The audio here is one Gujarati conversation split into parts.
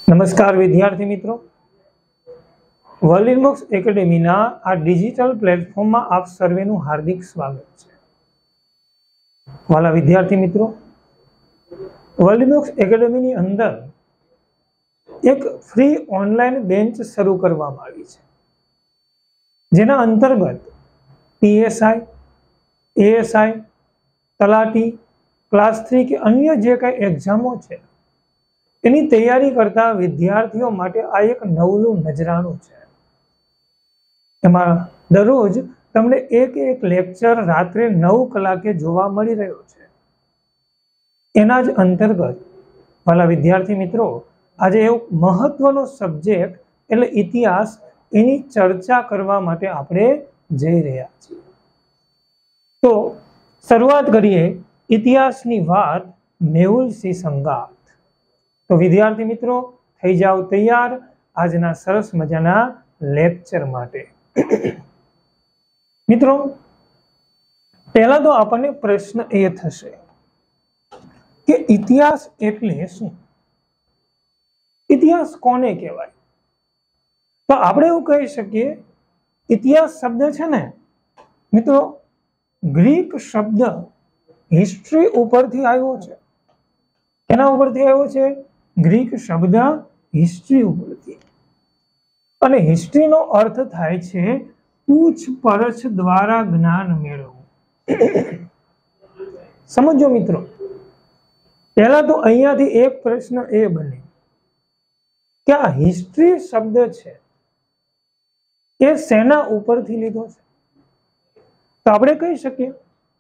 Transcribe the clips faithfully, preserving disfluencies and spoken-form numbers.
नमस्कार विद्यार्थी मित्रों, वर्ल्ड इनबॉक्स एकेडमी ना आ डिजिटल प्लेटफॉर्म में आप सर्वेनु हार्दिक स्वागत है। वाला विद्यार्थी मित्रों, वर्ल्ड इनबॉक्स एकेडमी नी अंदर एक फ्री ऑनलाइन बेंच शुरू करवामां आवी छे, जेना अंतर्गत पीएसआई, एएसआई, तलाटी, क्लास थ्री के अन्य जे कांई एक्जामो छे एनी तैयारी करता विद्यार्थीओ माटे आ एक नवलुं नજરાणું છે। एमां दररोज तमने एक एक लेक्चर रात्रे नौ कलाके जोवा मळी रह्यो छे। एना ज अंतर्गत वाला विद्यार्थी मित्रों, आजे एक महत्वनो सब्जेक्ट एटले इतिहास एनी चर्चा करवा माटे आपणे जई रह्या छीए। तो शरूआत करीए इतिहासनी वात मेहुल सिंह संगात। तो विद्यार्थी मित्रों, थई जाओ तैयार आजना सरस मजाना लेक्चर माटे। मित्रों, पहला तो आपने प्रश्न ए थशे के इतिहास एटले शुं? इतिहास कोने कहेवाय? तो आपणे एवुं कही शकीए, इतिहास शब्द छे ने मित्रों ग्रीक शब्द हिस्ट्री उपरथी आव्यो छे। केना उपरथी आव्यो छे? ग्रीक शब्द हिस्ट्री उपरथी। अने हिस्ट्री नो अर्थ थाय छे पूछपरछ द्वारा ज्ञान मेळवવું। समझो मित्रों, पहला तो अहींयाथी एक प्रश्न ए बने के आ हिस्ट्री शब्द छे ए सेना उपरथी लीधो छे? तो आपणे कही शकीए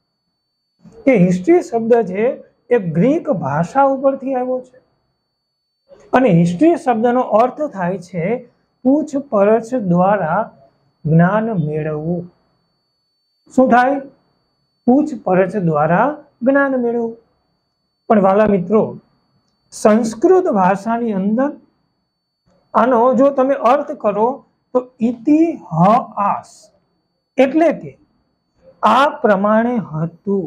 के हिस्ट्री शब्द छे ए ग्रीक भाषा उपरथी आव्यो छे અને હિસ્ટ્રી શબ્દનો અર્થ થાય છે પૂછપરછ દ્વારા જ્ઞાન મેળવવું। શું થાય? પૂછપરછ દ્વારા જ્ઞાન મેળવવું। પણ વાલા મિત્રો, સંસ્કૃત ભાષાની અંદર આનો જો તમે અર્થ કરો તો ઇતિહાસ એટલે કે આ પ્રમાણે હતું।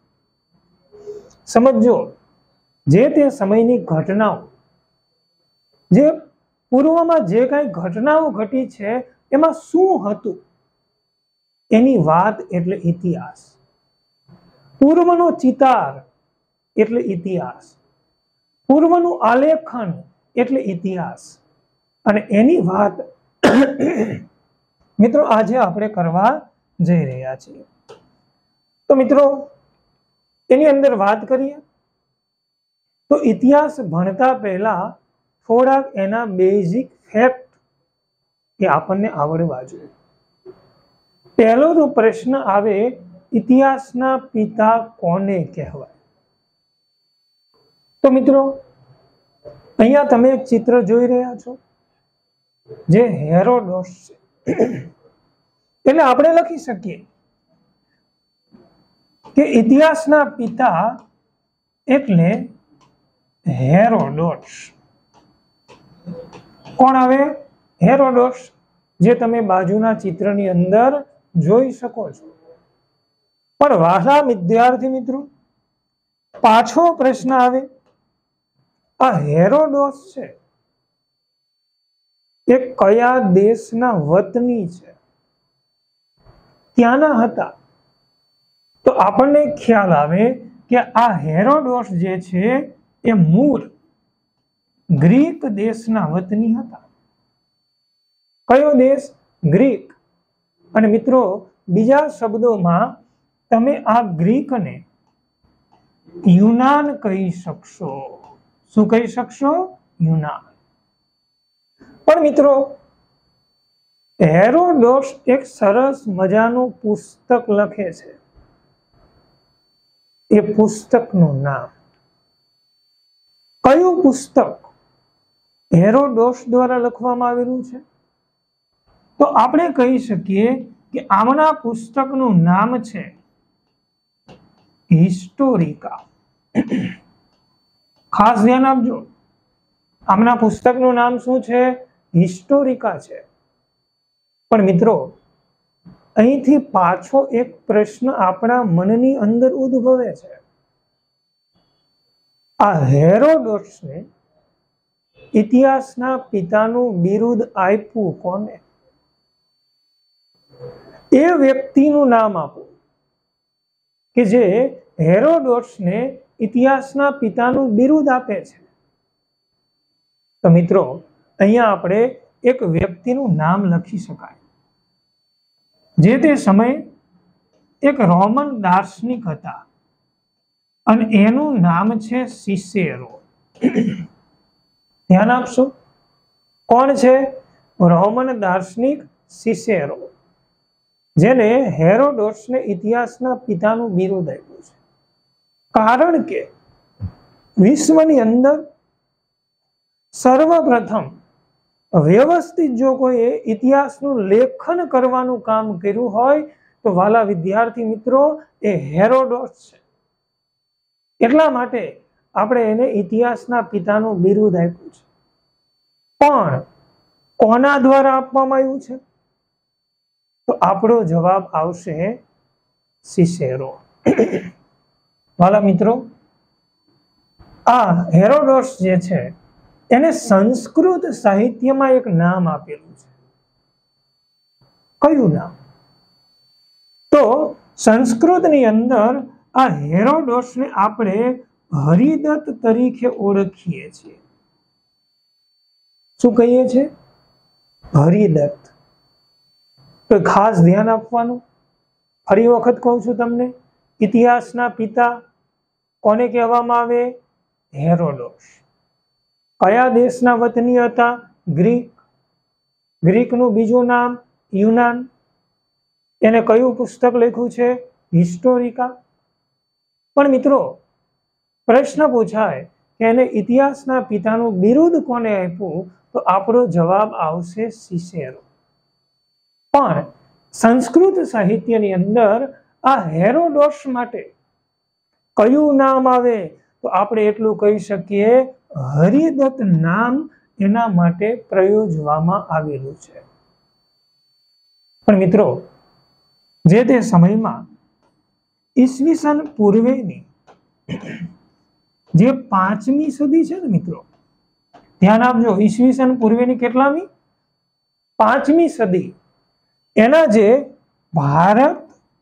સમજો, જે તે સમયની ઘટનાઓ, जे पूर्व में जे काई घटनाओं घटी छे एमां शुं हतुं एनी वात एटले इतिहास। पूर्वनो चितार एटले इतिहास, पूर्वनुं आलेखन एटले इतिहास अने एनी वात मित्रों आजे आपणे करवा जई रह्या छीए। तो मित्रों एनी अंदर वात करीए तो इतिहास भणता पहेला थोड़ाक एना बेसिक फैक्ट ए आपने आवड़वा जोईए। पहलो तो प्रश्न आवे, इतिहासना पिता कोने कहेवाय? तो मित्रों अहींया तमे एक चित्र जोई रह्या छो जे हेरोडोटस छे। એટલે આપણે લખી શકીએ કે ઇતિહાસના પિતા એટલે हेरोडोटस। कोण आवे? हेरोडोटस, जे तमे बाजुना चित्रनी अंदर जोई शको छो। पण वाला विद्यार्थी मित्रों, पाछो प्रश्न आवे, आ हेरोडोटस छे ए कया देशना वतनी छे, त्याना हता? तो आपने ख्याल आवे के आ हेरोडोटस जे छे ए मूळ ग्रीक देशना वतनी हता। कयो देश? ग्रीक। अने मित्रों बीजा शब्दोमां तमे आ ग्रीक ने यूनान कही शकशो। शुं कही शकशो? यूनान। पण मित्रों हेरोडोटस एक सरस मजानुं पुस्तक लखे छे। ए पुस्तकनुं नाम कयुं पुस्तक हेरोडोटस द्वारा लखवामां आवेलुं छे? तो आपणे कही शकीए के आमना पुस्तकनुं नाम छे हिस्टोरिका। खास ध्यान आपजो, आमना पुस्तकनुं नाम शुं छे? हिस्टोरिका छे। पण मित्रों અહીંથી પાછો એક પ્રશ્ન આપણા મનની અંદર ઉદ્ભવે છે। આ હેરોડોટસ ને ઇતિહાસના પિતાનું બિરુદ આપ્યું કોને? એ વ્યક્તિનું નામ આપો કે જે હેરોડોટસને ઇતિહાસના પિતાનું બિરુદ આપે છે. તો મિત્રો અહીંયા આપણે એક વ્યક્તિનું નામ લખી શકાય. જે તે સમયે એક રોમન દાર્શનિક હતા અને એનું નામ છે સિસેરો. ધ્યાન આપશો, કોણ છે? રોમન દાર્શનિક સિસેરો, જેને હેરોડોટસને ઇતિહાસના પિતાનું બિરુદ આપ્યું છે. કારણ કે વિશ્વની અંદર સર્વપ્રથમ વ્યવસ્થિત જો કોઈએ ઇતિહાસનું લેખન કરવાનું કામ કર્યું હોય તો વાલા વિદ્યાર્થી મિત્રો એ હેરોડોટસ છે. એટલા માટે આપણે એને ઇતિહાસના પિતાનું બિરુદ આપ્યું છે. પણ કોના દ્વારા આપવામાં આવ્યું છે? તો આપણો જવાબ આવશે સિસેરો. વાલા મિત્રો, આ હેરોડોટસ જે છે એને સંસ્કૃત સાહિત્યમાં એક નામ આપેલું છે. કયું નામ? તો સંસ્કૃતની અંદર આ હેરોડોટસને આપણે હરિદત્ત તરીકે ઓળખીએ છીએ. શું કહીએ છીએ? હરિદત્ત. તો ખાસ ધ્યાન આપવાનું. ફરી વખત કહું છું તમને, ઇતિહાસના પિતા કોને કહેવામાં આવે? હેરોડોટસ. કયા દેશના વતની હતા? ગ્રીક. ગ્રીકનું બીજું નામ યુનાન. એને કયું પુસ્તક લખ્યું છે? હિસ્ટોરિકા. પણ મિત્રો પ્રશ્ન પૂછાય કે એને ઇતિહાસના પિતાનું બિરુદ કોને આપ્યું? તો આપણો જવાબ આવશે સિસેરો. પણ સંસ્કૃત સાહિત્યની અંદર આ હેરોડોટસ માટે કયું નામ આવે? તો આપણે એટલું કહી શકીએ, હરિદત્ત નામ એના માટે પ્રયોજવામાં આવેલું છે. પણ મિત્રો જે તે સમયમાં ઈસવીસન પૂર્વેની જે પાંચમી સદી છે ને મિત્રો, ધ્યાન આપજો, ઈસવીસન પૂર્વેની કેટલામી? પાંચમી સદી. એના જે ભારત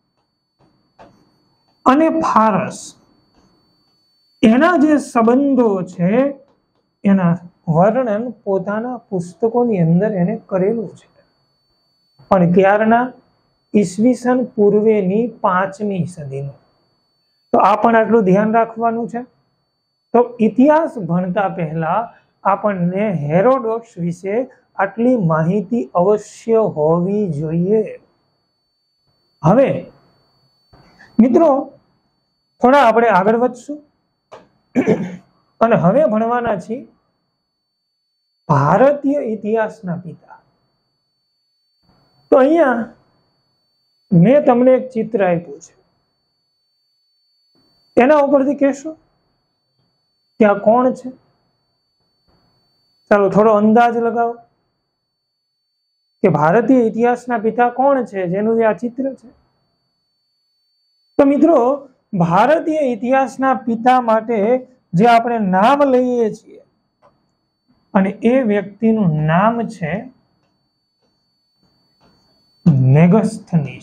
અને ફારસ એના જે સંબંધો છે એના વર્ણન પોતાના પુસ્તકોની અંદર એને કરેલું છે. પણ ક્યારના? ઈસવીસન પૂર્વેની પાંચમી સદીનું. તો આ પણ આટલું ધ્યાન રાખવાનું છે. તો ઇતિહાસ ભણતા પહેલા આપણને હેરોડોટસ વિશે આટલી માહિતી અવશ્ય હોવી જોઈએ. હવે મિત્રો થોડા આપણે આગળ વધશું અને હવે ભણવાના છીએ ભારતીય ઇતિહાસના પિતા. તો અહીંયા મેં તમને એક ચિત્ર આપ્યું છે, એના ઉપરથી કહેશો કે આ કોણ છે? ચાલો થોડો અંદાજ લગાવો કે ભારતીય ઇતિહાસના પિતા કોણ છે જેનું જે આ ચિત્ર છે. તો મિત્રો ભારતીય ઇતિહાસના પિતા માટે જે આપણે નામ લઈએ છીએ અને એ વ્યક્તિનું નામ છે મેગસ્થનીસ.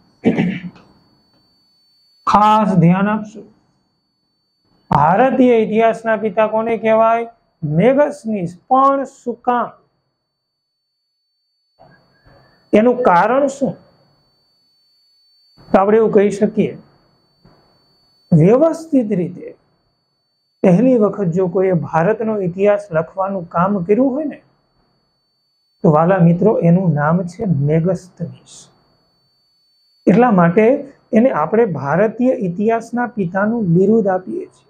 ખાસ ધ્યાન આપશો, ભારતીય ઇતિહાસના પિતા કોને કહેવાય? મેગસ્થનીસ. પણ શું કામ? એનું કારણ શું? તો આપણે એવું કહી શકીએ, વ્યવસ્થિત રીતે પહેલી વખત જો કોઈ ભારતનો ઇતિહાસ લખવાનું કામ કર્યું હોય ને તો વાલા મિત્રો એનું નામ છે મેગસ્થનીસ. એટલા માટે એને આપણે ભારતીય ઇતિહાસના પિતાનું બિરુદ આપીએ છીએ.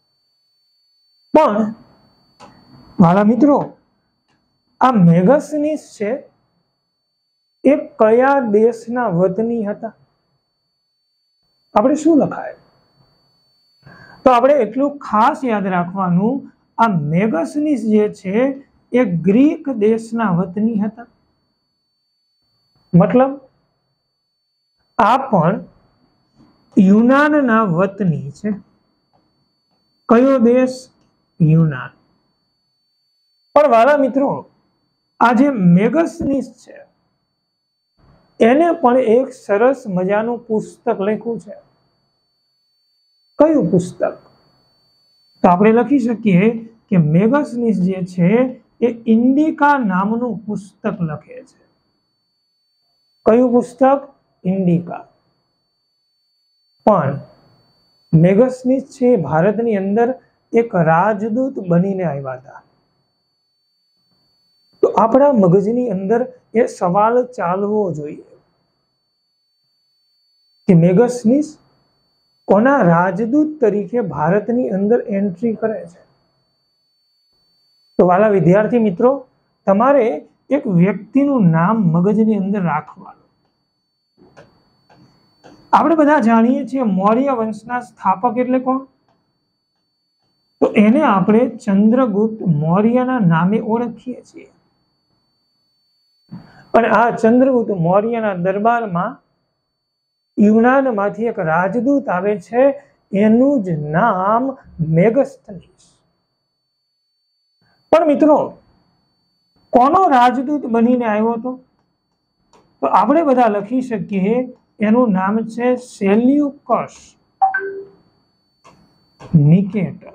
પણ વાલા મિત્રો આ મેગસ્થનીસ છે એ કયા દેશના વતની હતા? આપણે શું લખાય? તો આપણે એટલું ખાસ યાદ રાખવાનું, આ મેગસ્થનીસ જે છે એ ગ્રીક દેશના વતની હતા. મતલબ આ પણ યુનાનના વતની છે. કયો દેશ? યુનાન. પણ વાલા મિત્રો, આ જે મેગસનીસ છે એને પણ એક સરસ મજાનું પુસ્તક લખ્યું છે. કયું પુસ્તક? તો આપણે લખી શકીએ કે મેગસનીસ જે છે એ ઇન્ડિકા નામનું પુસ્તક લખે છે. કયું પુસ્તક? ઇન્ડિકા. પણ મેગસનીસ છે ભારતની અંદર એક રાજદૂત બનીને આવ્યા હતા. તો આપણા મગજની અંદર એ સવાલ ચાલવો જોઈએ કે મેગસનીસ કોના રાજદૂત તરીકે ભારતની અંદર એન્ટ્રી કરે છે? તો વાલા વિદ્યાર્થી મિત્રો, તમારે એક વ્યક્તિનું નામ મગજની અંદર રાખવાનું. આપણે બધા જાણીએ છીએ મૌર્ય વંશના સ્થાપક એટલે કોણ? તો એને આપણે ચંદ્રગુપ્ત મૌર્યના નામે ઓળખીએ છીએ. અને આ ચંદ્રગુપ્ત મૌર્યના દરબારમાં યુનાનમાંથી એક રાજદૂત આવે છે, એનું જ નામ મેગસ્તનીસ. પણ મિત્રો, કોનો રાજદૂત બનીને આવ્યો હતો? તો આપણે બધા લખી શકીએ એનું નામ છે સેલ્યુકસ નિકેટર.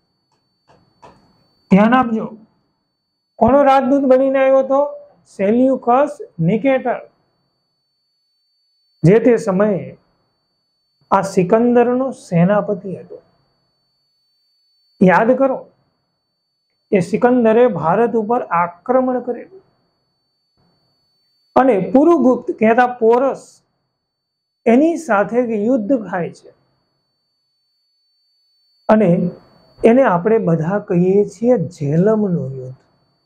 ધ્યાન આપજો, કોનો રાજદૂત બનીને આવ્યો હતો? Seleucus Nicator. જે તે સમયે આ સિકંદરનો સેનાપતિ હતો. યાદ કરો, એ સિકંદરે ભારત ઉપર આક્રમણ કરેલું અને પુરુગુપ્ત કહેતા પોરસ એની સાથે યુદ્ધ થાય છે. અને એને આપણે બધા કહીએ છીએ ઝેલમનું યુદ્ધ.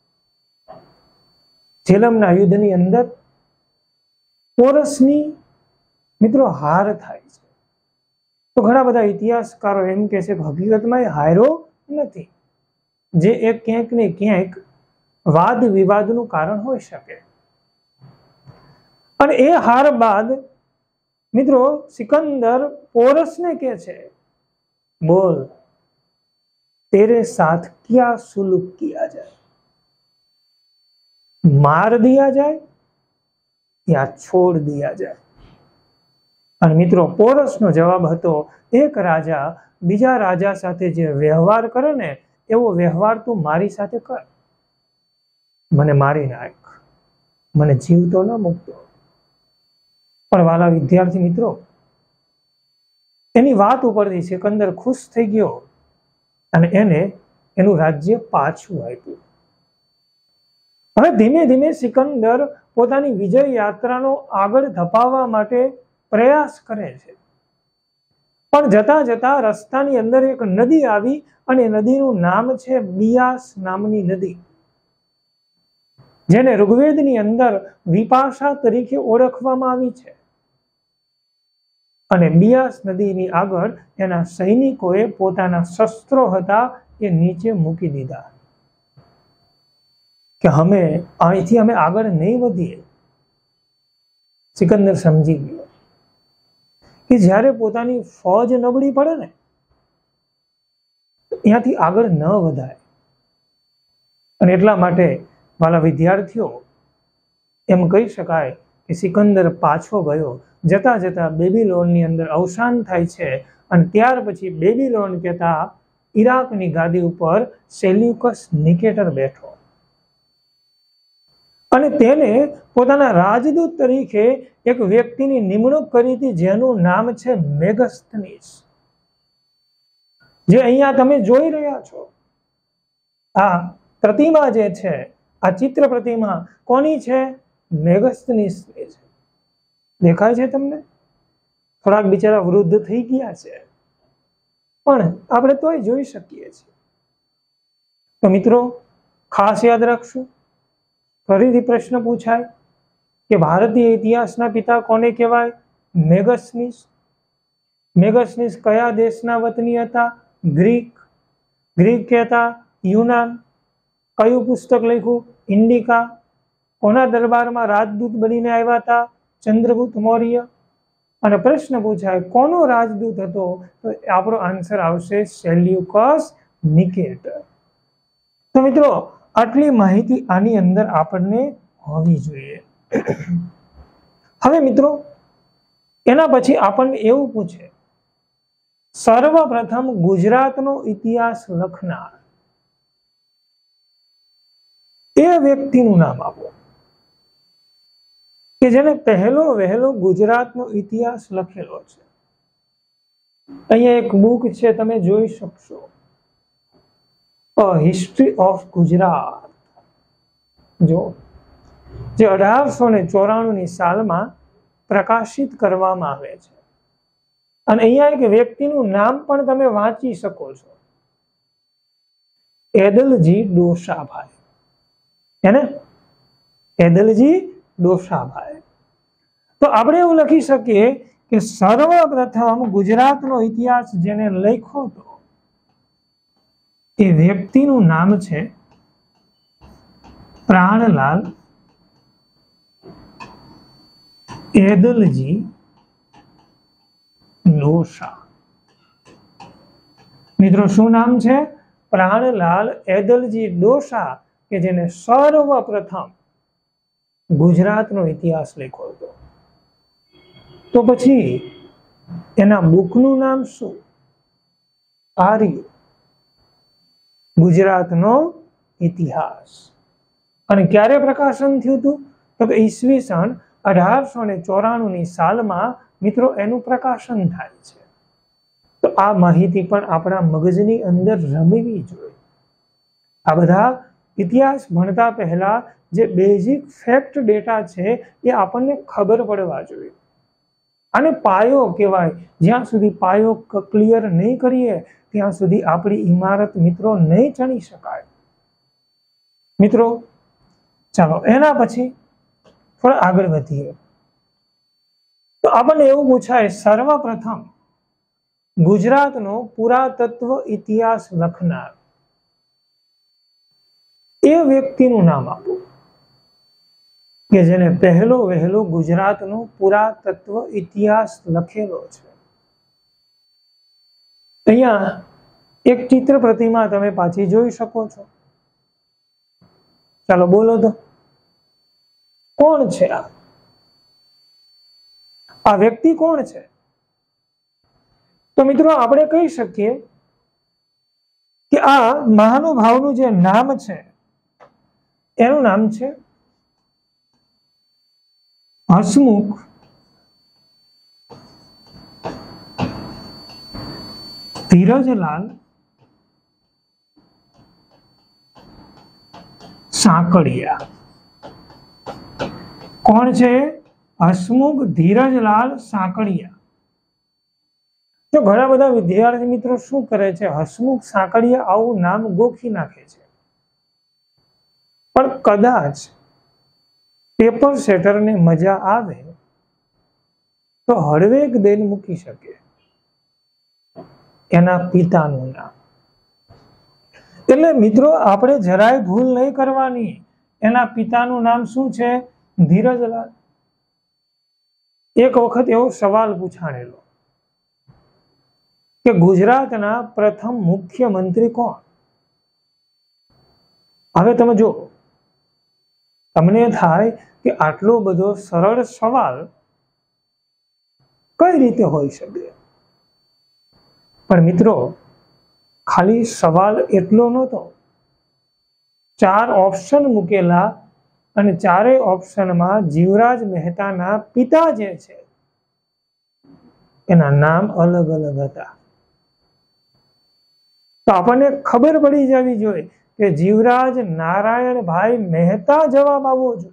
ઝેલમના યુદ્ધની અંદર પોરસની મિત્રો હાર થાય છે. તો ઘણા બધા ઇતિહાસકારો એમ કહે છે કે હકીકતમાં એ હાર્યો નથી, જે એક ક્યાંક ને ક્યાંક વાદ વિવાદનું કારણ હોઈ શકે. અને એ હાર બાદ મિત્રો સિકંદર પોરસને કહે છે, બોલ तेरे साथ क्या सुलूक किया जाए, मार दिया जाए या छोड़ दिया जाए? અને મિત્રો પોરસનો જવાબ હતો, એક રાજા બીજા રાજા સાથે જે વ્યવહાર કરે ને એવો વ્યવહાર તું મારી સાથે કર. મને મારી નાખ, મને જીવતો ન મૂકતો. પણ વાલા વિદ્યાર્થી મિત્રો, એની વાત ઉપરથી સિકંદર ખુશ થઈ ગયો અને એને એનું રાજ્ય પાછું આપ્યું. હવે ધીમે ધીમે સિકંદર પોતાની વિજય યાત્રાનો આગળ ધપાવવા માટે પ્રયાસ કરે છે. પણ જતા જતા રસ્તાની અંદર એક નદી આવી અને નદીનું નામ છે બિયાસ નામની નદી, જેને ઋગ્વેદની અંદર વિપાશા તરીકે ઓળખવામાં આવી છે. અને બિયાસ નદીની આગળ એના સૈનિકોએ પોતાના શસ્ત્રો હતા એ નીચે મૂકી દીધા કે અમે અહીંથી અમે આગળ નહીં વધીએ. સિકંદર સમજી ગયો કે જ્યારે પોતાની ફૌજ નબળી પડે ને ત્યાંથી આગળ ન વધાય. અને એટલા માટે વાલા વિદ્યાર્થીઓ, એમ કહી શકાય કે સિકંદર પાછો ગયો. જતા જતા બેબીલોનની અંદર અવસાન થાય છે અને ત્યાર પછી બેબીલોન કહેતા ઈરાકની ગાદી ઉપર સેલ્યુકસ નિકેટર બેઠો અને તેને પોતાના રાજદૂત તરીકે એક વ્યક્તિની નિમણૂક કરી હતી, જેનું નામ છે મેગસ્તનીસ. જે અહીંયા તમે જોઈ રહ્યા છો, આ પ્રતિમા જે છે, આ ચિત્ર પ્રતિમા કોની છે? મેગસ્તનીસની છે. દેખાય છે તમને? થોડાક બિચારા વૃદ્ધ થઈ ગયા છે, પણ આપણે તોય જોઈ શકીએ છીએ. તો મિત્રો ખાસ યાદ રાખશું, ફરીથી પ્રશ્ન પૂછાય કે ભારતીય ઇતિહાસના પિતા કોને કહેવાય? મેગસ્તનીસ. મેગસ્તનીસ કયા દેશના વતની હતા? ગ્રીક. ગ્રીક કહેતા યુનાન. કયું પુસ્તક લખ્યું? ઇન્ડિકા. કોના દરબારમાં રાજદૂત બનીને આવ્યા હતા? ચંદ્રગુપ્ત મૌર્ય. અને પ્રશ્ન પૂછાય કોનો રાજદૂત હતો? તો આપણો આન્સર આવશે સેલ્યુકસ નિકેટર. તો મિત્રો આટલી માહિતી આની અંદર આપણને હોવી જોઈએ. હવે મિત્રો એના પછી આપણને એવું પૂછે, સર્વપ્રથમ ગુજરાતનો ઇતિહાસ લખનાર એ વ્યક્તિનું નામ આપો કે જેને પહેલો વહેલો ગુજરાતનો ઇતિહાસ લખેલો છે. અહીંયા એક બુક છે, તમે જોઈ શકશો, અ હિસ્ટ્રી ઓફ ગુજરાત, જો જે અઢારસો ને ચોરાણું ની સાલમાં પ્રકાશિત કરવામાં આવે છે. અને અહીંયા એક વ્યક્તિનું નામ પણ તમે વાંચી શકો છો, એદલજી ડોસાભાઈ. એને એદલજી ડોસાભાઈ. તો આપણે એવું લખી શકીએ કે સર્વપ્રથમ ગુજરાતનો ઇતિહાસ જેને લખ્યો હતો એ વ્યક્તિનું નામ છે પ્રાણલાલ એદલજી ડોસા. મિત્રો શું નામ છે? પ્રાણલાલ એદલજી ડોસા, કે જેને સર્વપ્રથમ ગુજરાતનો ઇતિહાસ લખ્યો હતો. તો પછી એના બુકનું નામ શું? આર્ય ગુજરાતનો ઇતિહાસ. અને ક્યારે પ્રકાશન થયું હતું? તો કે ઈસવીસન અઢારસો ને ચોરાણું ની સાલમાં મિત્રો એનું પ્રકાશન થાય છે. તો આ માહિતી પણ આપણા મગજની અંદર રમવી જોઈએ. આ બધા ઇતિહાસ ભણતા પહેલા જે બેઝિક ફેક્ટ ડેટા છે એ આપણને ખબર પડવા જોઈએ. આને પાયો કહેવાય. જ્યાં સુધી પાયો ક્લિયર નહીં કરીએ ત્યાં સુધી આપણી ઇમારત મિત્રો નહીં ચણી શકાય. મિત્રો ચાલો એના પછી થોડા આગળ વધીએ. તો આપણને એવું પૂછાય, સર્વપ્રથમ ગુજરાતનો પુરાતત્વ ઇતિહાસ લખનાર એ વ્યક્તિનું નામ આપો કે જેને પહેલો વહેલો ગુજરાતનો પુરાતત્વ ઇતિહાસ લખેલો છે. અહીંયા એક ચિત્ર પ્રતિમા તમે પાછી જોઈ શકો છો. ચાલો બોલો તો કોણ છે આ? આ વ્યક્તિ કોણ છે? તો મિત્રો આપણે કહી શકીએ કે આ મહાનુભાવનું જે નામ છે એનું નામ છે હસમુખ ધીરજલાલ સાંકળિયા. કોણ છે? હસમુખ ધીરજલાલ સાંકળિયા. તો ઘણા બધા વિદ્યાર્થી મિત્રો શું કરે છે, હસમુખ સાંકળિયા આવું નામ ગોખી નાખે છે. પણ કદાચ પેપર સેટરને મજા આવે તો હળવેક દેન મૂકી શકે એના પિતાનું નામ. એટલે મિત્રો આપણે જરાય ભૂલ નહીં કરવાની. એના પિતાનું નામ શું છે? ધીરજલાલ. એક વખત એવો સવાલ પૂછાણેલો કે ગુજરાતના પ્રથમ મુખ્યમંત્રી કોણ? હવે તમે જો, તમને થાય કે આટલો બધો સરળ સવાલ કઈ રીતે હોઈ શકે? પણ મિત્રો ખાલી સવાલ એટલો નહોતો. ચાર ઓપ્શન મૂકેલા અને ચારેય ઓપ્શનમાં જીવરાજ મહેતાના પિતા જે છે એના નામ અલગ અલગ હતા. તો આપણને ખબર પડી જવી જોઈએ કે જીવરાજ નારાયણભાઈ મહેતા જવાબ આવવો જોઈએ,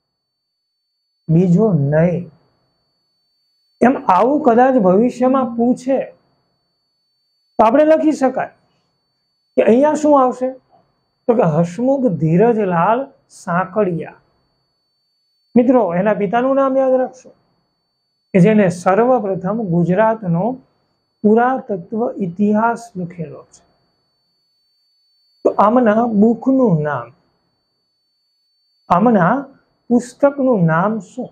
બીજો નહીં. એમ આવું કદાચ ભવિષ્યમાં પૂછે તો આપણે લખી શકાય કે અહીંયા શું આવશે? તો કે હસમુખ ધીરજલાલ સાંકળિયા. મિત્રો એના પિતાનું નામ યાદ રાખશો કે જેને સર્વપ્રથમ ગુજરાતનો પુરાતત્વ ઇતિહાસ લખેલો છે. તો આમના બુકનું નામ, આમના પુસ્તકનું નામ શું?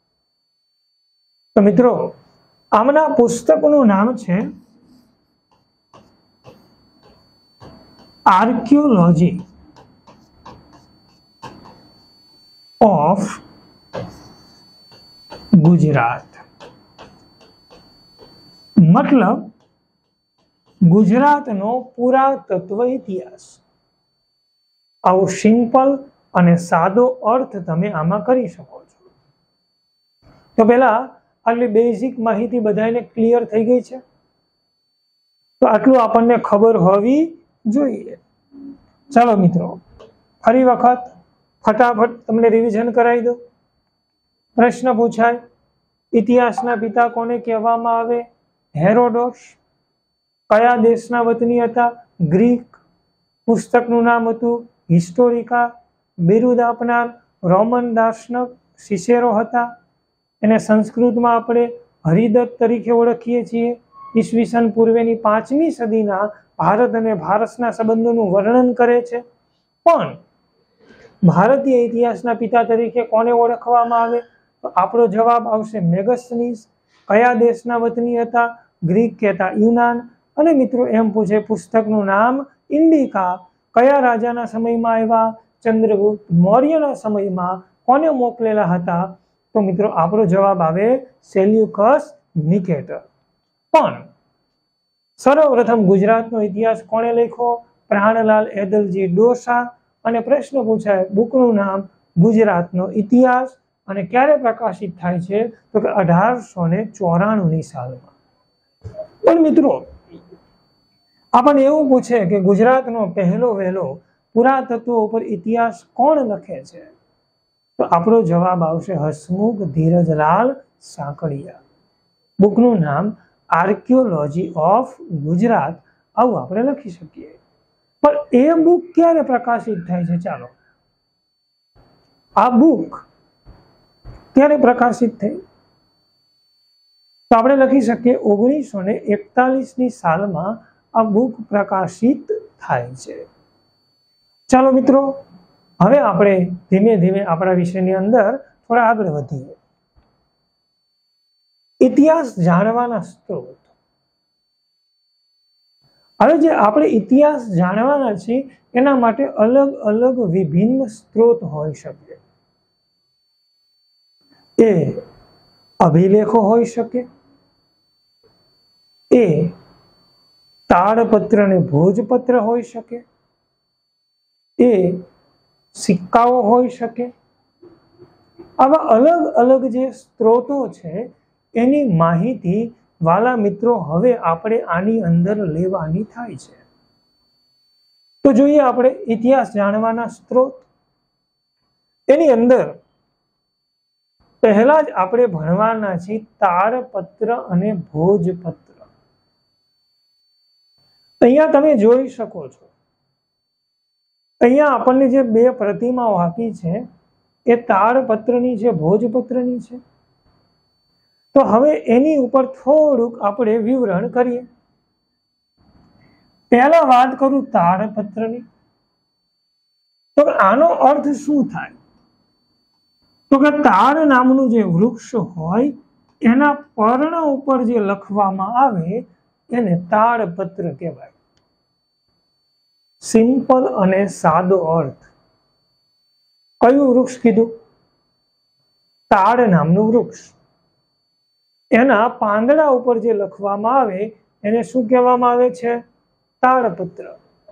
તો મિત્રો આમના પુસ્તકનું નામ છે આર્કિયોલોજી ઓફ ગુજરાત, મતલબ ગુજરાતનો પુરાતત્વ ઇતિહાસ. આવો સિમ્પલ અને સાદો અર્થ તમે આમાં કરી શકો છો. તો પહેલા આટલી બેઝિક માહિતી બધાને ક્લિયર થઈ ગઈ છે. તો આટલું આપણને ખબર હોવી જોઈએ. ચાલો મિત્રો, ફરી વખત ફટાફટ તમને રિવિઝન કરાવી દો. પ્રશ્ન પૂછાય, ઇતિહાસના પિતા કોને કહેવામાં આવે? હેરોડોટસ. કયા દેશના વતની હતા? ગ્રીક. પુસ્તકનું નામ હતું હિસ્ટોરિકા. બિરુદ આપનાર રોમન દાર્શનિક સિસેરો હતા. એને સંસ્કૃતમાં આપણે હરિદત્ત તરીકે ઓળખીએ છીએ. ઈસવીસન પૂર્વેની પાંચમી સદીના ભારત અને ભારતના સંબંધોનું વર્ણન કરે છે. પણ ભારતીય ઇતિહાસના પિતા તરીકે કોને ઓળખવામાં આવે? તો આપણો જવાબ આવશે મેગસ્થનીસ. કયા દેશના વતની હતા? ગ્રીક કહેતા યુનાન. અને મિત્રો એમ પૂછે પુસ્તકનું નામ ઇન્ડિકા. કયા રાજાના સમયમાં આવ્યા? ચંદ્રગુપ્ત મૌર્યના સમયમાં. કોને મોકલેલા હતા? તો મિત્રો આપણો જવાબ આવે સેલ્યુકસ નિકેટર. પણ સર્વપ્રથમ ગુજરાતનો ઇતિહાસ કોણે લખ્યો? પ્રાણલાલ એદલજી ડોસા. અને પ્રશ્ન પૂછાય બુકનું નામ ગુજરાતનો ઇતિહાસ. અને ક્યારે પ્રકાશિત થાય છે? તો કે અઢારસો ને ચોરાણું ની સાલમાં. પણ મિત્રો આપણને એવું પૂછે કે ગુજરાતનો પહેલો વહેલો પુરાતત્વ ઉપર ઇતિહાસ કોણ લખે છે? તો આપણો જવાબ આવશે હસમુખ ધીરજલાલ સાંકળિયા. બુકનું નામ આર્કિયોલોજી ઓફ ગુજરાત. આવું આપણે લખી શકીએ. પણ એ બુક ક્યારે પ્રકાશિત થાય છે? ચાલો, આ બુક ક્યારે પ્રકાશિત થઈ? તો આપણે લખી શકીએ ઓગણીસો ને એકતાલીસ ની સાલમાં આ બુક પ્રકાશિત થાય છે. ચાલો મિત્રો, હવે આપણે ધીમે ધીમે આપણા વિષયની અંદર થોડા આગળ વધીએ. ઇતિહાસ જાણવાના સ્ત્રોત. હવે જે આપણે ઇતિહાસ જાણવાના છીએ એના માટે અલગ અલગ વિભિન્ન સ્ત્રોત હોઈ શકે. એ અભિલેખો હોઈ શકે, એ તાળપત્ર અને ભોજપત્ર હોઈ શકે, એ સિક્કાઓ હોઈ શકે. આવા અલગ અલગ જે સ્ત્રોતો છે એની માહિતી વાલા મિત્રો હવે આપણે આની અંદર લેવાની થાય છે. તો જોઈએ આપણે ઇતિહાસ જાણવાના સ્ત્રોત. એની અંદર પહેલા જ આપણે ભણવાના છીએ તાળપત્ર અને ભોજપત્ર. અહીંયા તમે જોઈ શકો છો, અહીંયા આપણને જે બે પ્રતિમાઓ આપી છે એ તાળપત્રની છે, ભોજપત્રની છે. તો હવે એની ઉપર થોડુંક આપણે વિવરણ કરીએ. પહેલા વાત કરું તાળપત્રની. તો આનો અર્થ શું થાય? તો કે તાળ નામનું જે વૃક્ષ હોય એના પર્ણ ઉપર જે લખવામાં આવે એને તાળપત્ર કહેવાય. સિમ્પલ અને સાદો અર્થ. કયું વૃક્ષ કીધું? તાળ નામનું વૃક્ષ. એના પાંદડા ઉપર જે લખવામાં આવે એને શું કહેવામાં આવે છે? તાળપત્ર.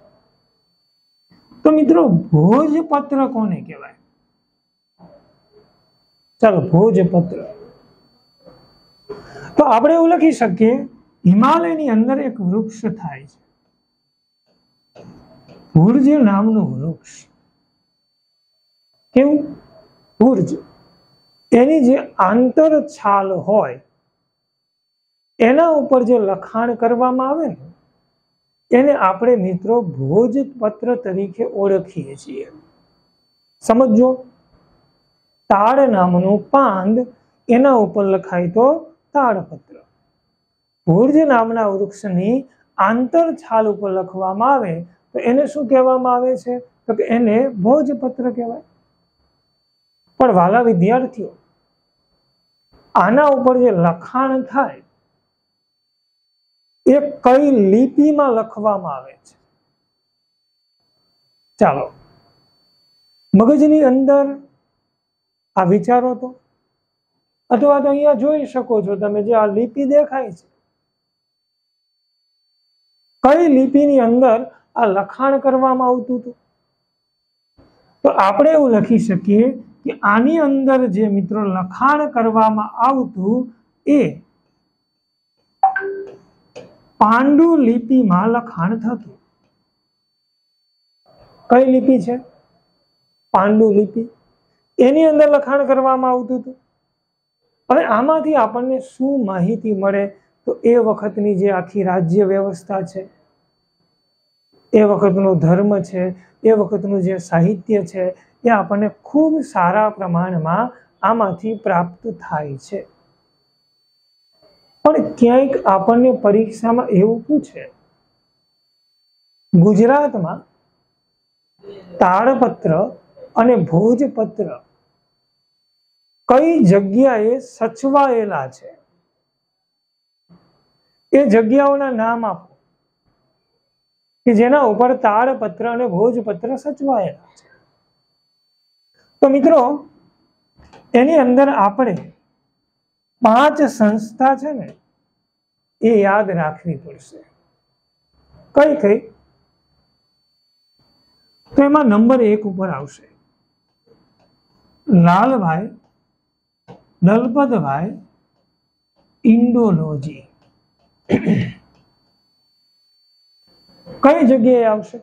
તો મિત્રો ભોજપત્ર કોને કહેવાય? ચાલો, ભોજપત્ર. તો આપણે એવું લખી શકીએ હિમાલયની અંદર એક વૃક્ષ થાય છે, ભુર્જ નામનું વૃક્ષ. કેવું? ભુર્જ. એની જે આંતર છાલ હોય એના ઉપર જે લખાણ કરવામાં આવે ને એને આપણે મિત્રો ભોજપત્ર તરીકે ઓળખીએ છીએ. સમજો, તાળ નામનું પાંદ એના ઉપર લખાય તો તાળપત્ર. ભુર્જ નામના વૃક્ષની આંતર છાલ ઉપર લખવામાં આવે તો એને શું કહેવામાં આવે છે? તો કે એને ભોજપત્ર કહેવાય. પણ વાલા વિદ્યાર્થીઓ, આના ઉપર જે લખાણ થાય એ કઈ લિપિમાં લખવામાં આવે છે? ચાલો, મગજની અંદર આ વિચારો તો. અથવા તો અહીંયા જોઈ શકો છો તમે, જે આ લિપિ દેખાય છે, કઈ લિપિની અંદર આ લખાણ કરવામાં આવતું હતું? તો આપણે એવું લખી શકીએ કે આની અંદર જે મિત્રો લખાણ કરવામાં આવતું એ પાંડુલિપિમાં લખાણ થતું. કઈ લિપિ છે? પાંડુલિપિ. એની અંદર લખાણ કરવામાં આવતું હતું. હવે આમાંથી આપણને શું માહિતી મળે? તો એ વખતની જે આખી રાજ્ય વ્યવસ્થા છે, એ વખતનો ધર્મ છે, એ વખતનું જે સાહિત્ય છે, એ આપણને ખૂબ સારા પ્રમાણમાં આમાંથી પ્રાપ્ત થાય છે. પણ ક્યાંક આપણને પરીક્ષામાં એવું પૂછે, ગુજરાતમાં તાળપત્ર અને ભોજપત્ર કઈ જગ્યાએ સચવાયેલા છે? એ જગ્યાઓના નામ આપો કે જેના ઉપર તાળપત્ર અને ભોજપત્ર સચવાયેલા છે. તો મિત્રો એની અંદર આપણે પાંચ સંસ્થા છે ને, એ યાદ રાખવી પડશે. કઈ કઈ? તો એમાં નંબર એક ઉપર આવશે લાલભાઈ દલપતભાઈ ઇન્ડોલોજી. કઈ જગ્યાએ આવશે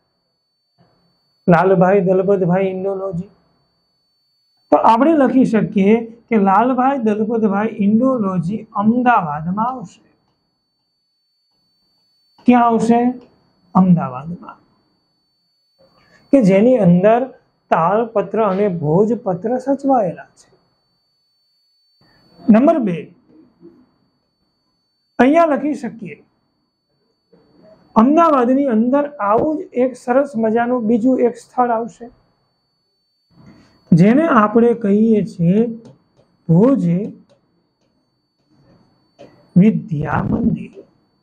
લાલભાઈ દલપતભાઈ ઇન્ડોલોજી? તો આપણે લખી શકીએ કે લાલભાઈ દલપતભાઈ ઇન્ડોલોજી અમદાવાદમાં આવશે. ક્યાં આવશે? અમદાવાદમાં. કે જેની અંદર તાળપત્ર અને ભોજપત્ર સચવાયેલા છે. નંબર બે, અહીંયા લખી શકીએ અમદાવાદની અંદર આવું જ એક સરસ મજાનું બીજું એક સ્થળ આવશે, જેને આપણે કહીએ છીએ ભોજે વિદ્યા મંદિર,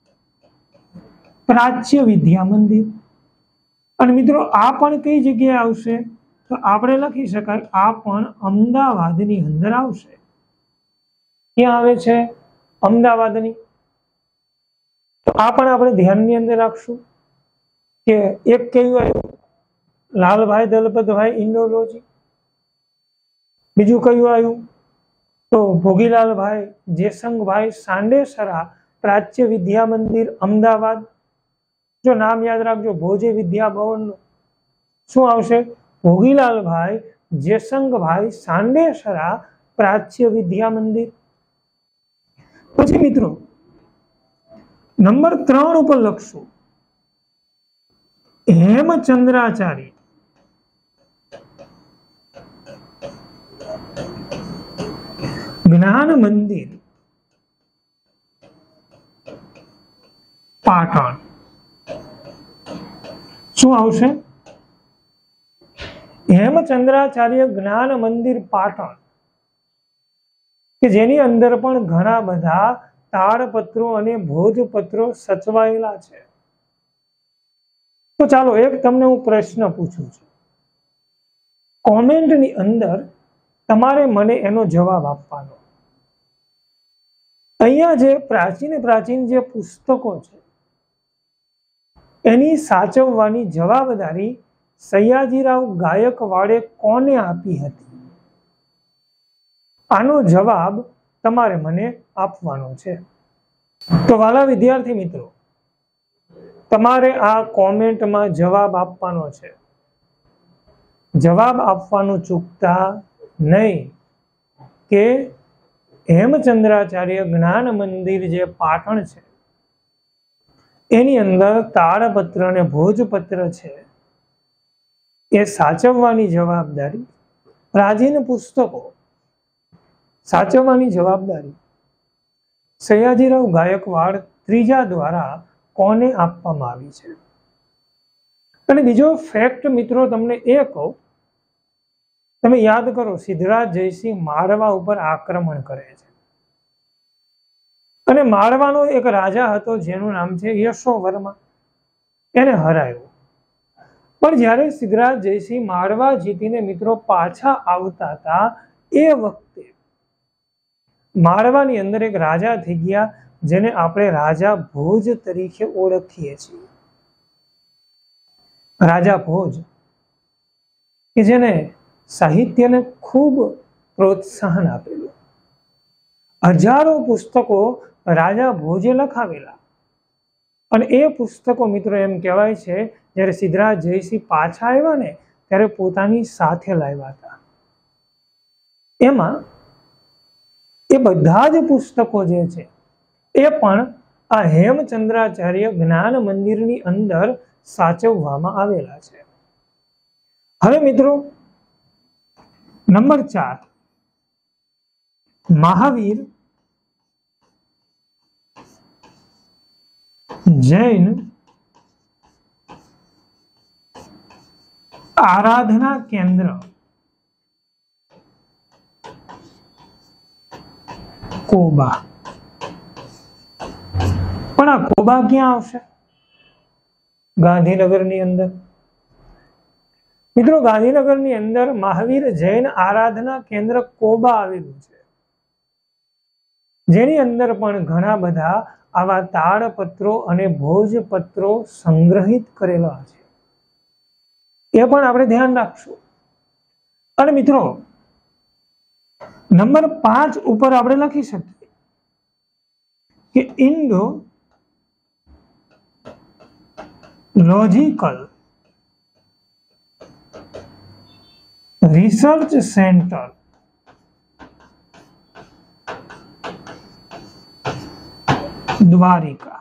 પ્રાચ્ય વિદ્યા મંદિર. અને મિત્રો આ પણ કઈ જગ્યાએ આવશે? તો આપણે લખી શકાય આ પણ અમદાવાદની અંદર આવશે. ક્યાં આવે છે? અમદાવાદની. તો આ પણ આપણે ધ્યાનની અંદર રાખશું કે એક કયું આવ્યું? લાલભાઈ દલપતભાઈ ઇન્ડોલોજી. બીજું કયું આવ્યું? તો ભોગીલાલભાઈ જેસંગભાઈ સાંડેસરા પ્રાચ્ય વિદ્યા મંદિર અમદાવાદ. જો નામ યાદ રાખજો, ભોજે વિદ્યા ભવનનું શું આવશે? ભોગીલાલભાઈ જેસંગભાઈ સાંડેસરા પ્રાચ્ય વિદ્યા મંદિર. પછી મિત્રો નંબર ત્રણ ઉપર લખશું હેમચંદ્રાચાર્ય જ્ઞાન મંદિર પાટણ. શું આવશે? હેમચંદ્રાચાર્ય જ્ઞાન મંદિર પાટણ, કે જેની અંદર પણ ઘણા બધા તાળપત્રો અને ભોજપત્રો સચવાયેલા છે. તો ચાલો એક તમને હું પ્રશ્ન પૂછું છું, કોમેન્ટની અંદર તમારે મને એનો જવાબ આપવાનો. અહીંયા જે પ્રાચીન પ્રાચીન જે પુસ્તકો છે એની સાચવવાની જવાબદારી સયાજીરાવ ગાયકવાડે કોને આપી હતી? આનો જવાબ તમારે મને આપવાનો છે. તો વાલા વિદ્યાર્થી મિત્રો, તમારે આ કોમેન્ટમાં જવાબ આપવાનો છે. જવાબ આપવાનું ચૂકતા નહીં કે હેમચંદ્રાચાર્ય જ્ઞાન મંદિર જે પાટણ છે એની અંદર તાળપત્ર અને ભોજપત્ર છે એ સાચવવાની જવાબદારી, પ્રાચીન પુસ્તકો સાચવવાની જવાબદારી સયાજીરાવ ગાયકવાડ ત્રીજા દ્વારા કોને આપવામાં આવી છે? અને બીજો ફેક્ટ મિત્રો તમને એ કહું, તમે યાદ કરો સિદ્ધરાજ જયસિંહ માળવા ઉપર આક્રમણ કરે છે અને માળવાનો એક રાજા હતો જેનું નામ છે યશોવર્મા. એને હરાયો. પણ જ્યારે સિદ્ધરાજ જયસિંહ માળવા જીતીને મિત્રો પાછા આવતા હતા એ વખતે માળવાની અંદર એક રાજા થઈ ગયા જેને આપણે રાજા ભોજ તરીકે ઓળખીએ છીએ. રાજા ભોજ કે જેને સાહિત્યને ખૂબ પ્રોત્સાહન આપેલું. હજારો પુસ્તકો રાજા ભોજે લખાવેલા અને એ પુસ્તકો મિત્રો એમ કહેવાય છે જ્યારે સિદ્ધરાજ જયસિંહ પાછા આવ્યા ને ત્યારે પોતાની સાથે લાવ્યા હતા. એમાં એ બધા જ પુસ્તકો જે છે એ પણ આ હેમચંદ્રાચાર્ય જ્ઞાન મંદિરની અંદર સાચવવામાં આવેલા છે. હવે મિત્રો નંબર ચાર, મહાવીર જૈન આરાધના કેન્દ્ર કોબા. પણ આ કોબા ક્યાં આવશે? ગાંધીનગરની અંદર. મિત્રો ગાંધીનગરની અંદર મહાવીર જૈન આરાધના કેન્દ્ર કોબા આવેલું છે, જેની અંદર પણ ઘણા બધા આવા તાળપત્રો અને ભોજપત્રો સંગ્રહિત કરેલા છે. એ પણ આપણે ધ્યાન રાખશું. અને મિત્રો નંબર પાંચ ઉપર આપણે લખી શકીએ કે Indological research centre Dwarika.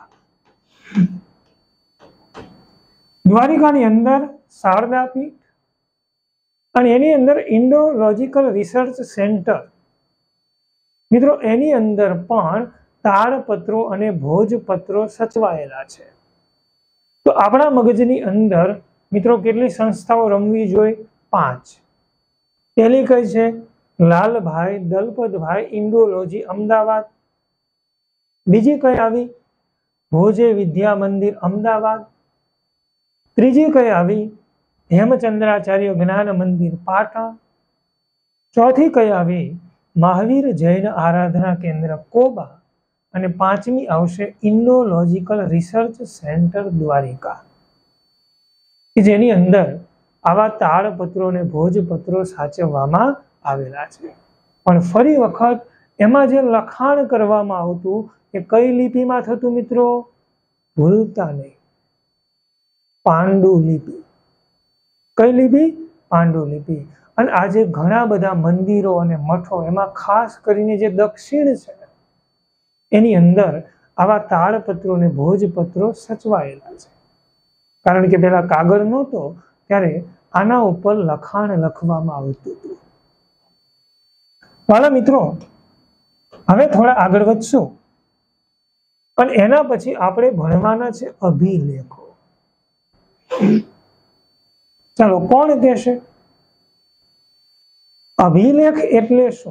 દ્વારિકાની અંદર શારદા પીઠ અને એની અંદર ઇન્ડોલોજિકલ રિસર્ચ સેન્ટર. મિત્રો એની અંદર પણ તાળપત્રો અને ભોજપત્રો સચવાયેલા છે. તો આપણા મગજની અંદર મિત્રો કેટલી સંસ્થાઓ રમવી જોઈએ? પાંચ. પહેલી કઈ છે? લાલભાઈ દલપતભાઈ ઇન્ડોલોજી અમદાવાદ. બીજી કઈ આવી? ભોજે વિદ્યા મંદિર અમદાવાદ. ત્રીજી કઈ આવી? હેમચંદ્રાચાર્ય જ્ઞાન મંદિર પાટણ. ચોથી કઈ આવી? મહાવીર જૈન આરાધના કેન્દ્ર કોબા. અને પાંચમી આવશે ઇન્ડોલોજિકલ રિસર્ચ સેન્ટર દ્વારિકા, કે જેની અંદર આવા તાળપત્રો અને ભોજપત્રો સાચવવામાં આવેલા છે. પણ ફરી વખત એમાં જે લખાણ કરવામાં આવતું એ કઈ લિપિમાં થતું મિત્રો? ભૂલતા નહીં, પાંડુલિપિ. કઈ લિપિ? પાંડુલિપિ. અને આજે ઘણા બધા મંદિરો અને મઠો, એમાં ખાસ કરીને જે દક્ષિણ છે એની અંદર આવા તાળપત્રો અને ભોજપત્રો સચવાયેલા છે. કારણ કે પેલા કાગળ નહોતો ત્યારે આના ઉપર લખાણ લખવામાં આવતું હતું. વાલા મિત્રો હવે થોડા આગળ વધશું અને એના પછી આપણે ભણવાના છે અભિલેખો. ચાલો, કોણ કહેશે અભિલેખ એટલે શું?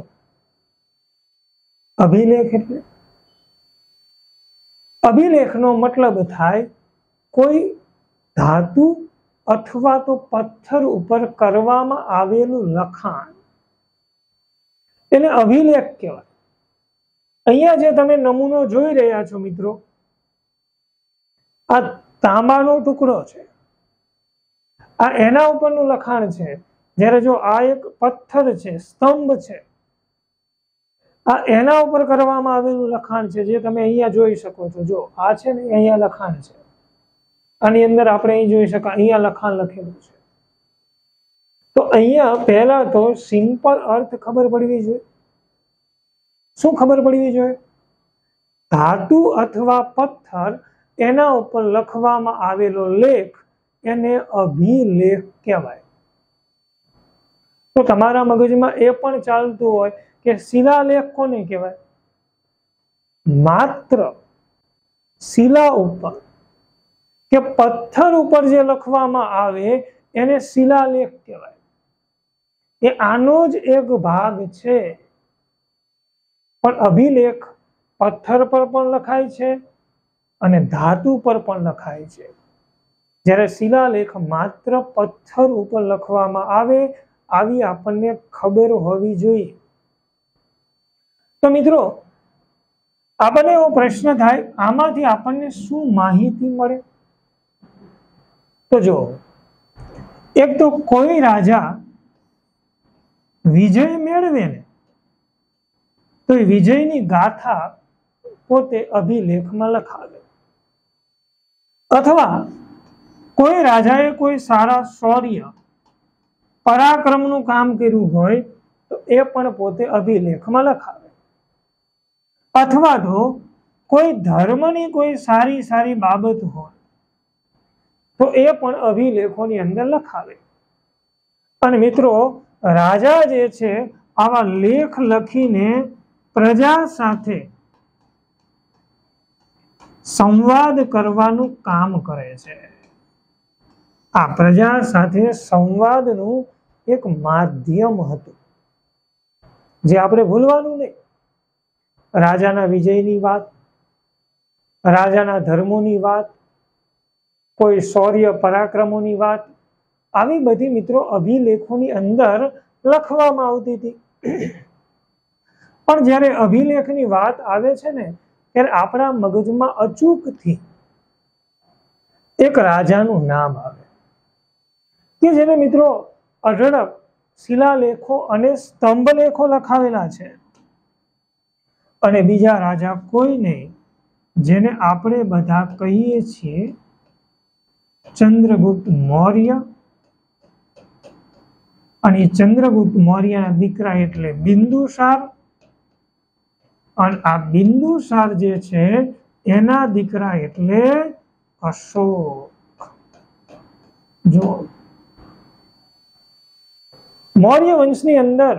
અભિલેખ એટલે અભિલેખનો મતલબ થાય કોઈ ધાતુ અથવા તો પથ્થર ઉપર કરવામાં આવેલું લખાણ, એને અભિલેખ કહેવાય. અહીંયા જે તમે નમૂનો જોઈ રહ્યા છો મિત્રો, આ તાંબાનો ટુકડો છે, આ એના ઉપરનું લખાણ છે. જ્યારે જો આ એક પથ્થર છે, સ્તંભ છે, આ એના ઉપર કરવામાં આવેલું લખાણ છે, જે તમે અહીંયા જોઈ શકો છો. જો આ છે ને, અહીંયા લખાણ છે, આની અંદર આપણે અહીં જોઈ શકાય, અહીંયા લખાણ લખેલું છે. તો અહીંયા પહેલા તો સિમ્પલ અર્થ ખબર પડવી જોઈએ. શું ખબર પડવી જોઈએ? ધાતુ અથવા પથ્થર એના ઉપર લખવામાં આવેલો લેખ એને અભિલેખ કહેવાય. તો તમારા મગજમાં એ પણ ચાલતું હોય કે શિલાલેખ કોને કહેવાય? માત્ર શિલા ઉપર કે પથ્થર ઉપર જે લખવામાં આવે એને શિલાલેખ કહેવાય. એ આનો જ એક ભાગ છે. પણ અભિલેખ પથ્થર પર પણ લખાય છે અને ધાતુ પર પણ લખાય છે. જ્યારે શિલાલેખ માત્ર પથ્થર ઉપર લખવામાં આવે, આવી આપણને ખબર હોવી જોઈએ. તો મિત્રો આપણને એવો પ્રશ્ન થાય, આમાંથી આપણને શું માહિતી મળે? તો જો, એક તો કોઈ રાજા વિજય મેળવે ને તો એ વિજયની ગાથા પોતે અભિલેખમાં લખાવે, અથવા કોઈ રાજાએ કોઈ સારા શૌર્ય પરાક્રમનું કામ કર્યું હોય તો એ પણ પોતે અભિલેખમાં લખાવે, અથવા તો કોઈ ધર્મની કોઈ સારી સારી બાબત હોય તો એ પણ અભિલેખોની અંદર લખાવે. અને મિત્રો રાજા જે છે આવા લેખ લખીને પ્રજા સાથે સંવાદ કરવાનું કામ કરે છે. આ પ્રજા સાથે સંવાદનું એક માધ્યમ હતું, જે આપણે ભૂલવાનું નહીં. રાજાના વિજયની વાત, રાજાના ધર્મોની વાત, કોઈ શૌર્ય પરાક્રમોની વાત, આવી બધી મિત્રો અભિલેખોની અંદર લખવામાં આવતી હતી. પણ જ્યારે અભિલેખની વાત આવે છે ને ત્યારે આપણા મગજમાં અચૂકથી એક રાજાનું નામ આવે કે જેને મિત્રો અઢળક શિલાલેખો અને સ્તંભલેખો લખાવેલા છે. અને બીજા રાજા કોઈ નહીં, જેને આપણે બધા કહીએ છીએ ચંદ્રગુપ્ત મૌર્ય. અને ચંદ્રગુપ્ત મૌર્યના દીકરા એટલે બિંદુસાર. અને આ બિંદુસાર જે છે એના દીકરા એટલે અશોક. જો મૌર્ય વંશની અંદર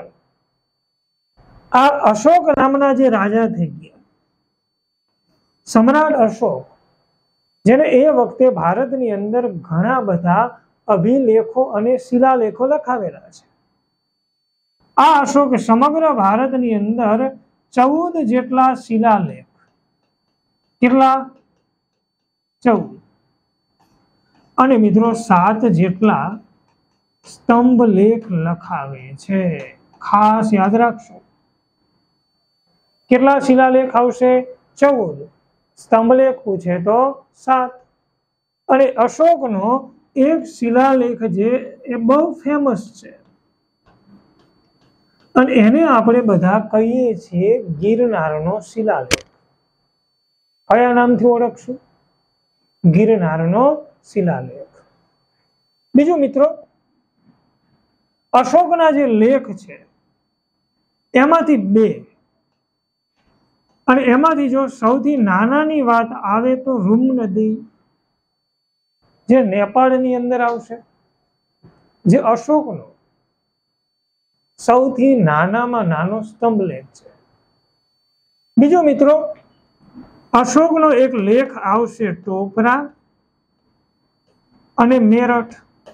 આ અશોક નામના જે રાજા થઈ ગયા, સમ્રાટ અશોક, જેને એ વખતે ભારતની અંદર ઘણા બધા અભિલેખો અને શિલાલેખો લખાવેલા છે. આ અશોક સમગ્ર ભારતની અંદર ચૌદ જેટલા શિલાલેખ, કેટલા? ચૌદ. અને મિત્રો સાત જેટલા સ્તંભ લેખ લખાવે છે. ખાસ યાદ રાખશો, કેટલા શિલાલેખ આવશે? ચૌદ. સ્તંભલેખ પૂછે તો સાત. અને અશોકનો એક શિલાલેખ જે એ બહુ ફેમસ છે અને એને આપણે બધા કહીએ છીએ ગિરનારનો શિલાલેખ. કયા નામથી ઓળખશું? ગિરનારનો શિલાલેખ. બીજું મિત્રો, અશોકના જે લેખ છે એમાંથી બે, અને એમાંથી જો સૌથી નાનાની વાત આવે તો રૂમ નદી, જે નેપાળની અંદર આવશે, જે અશોકનો સૌથી નાનામાં નાનો સ્તંભલેખ છે. બીજો મિત્રો, અશોકનો એક લેખ આવશે ટોપરા અને મેરઠ.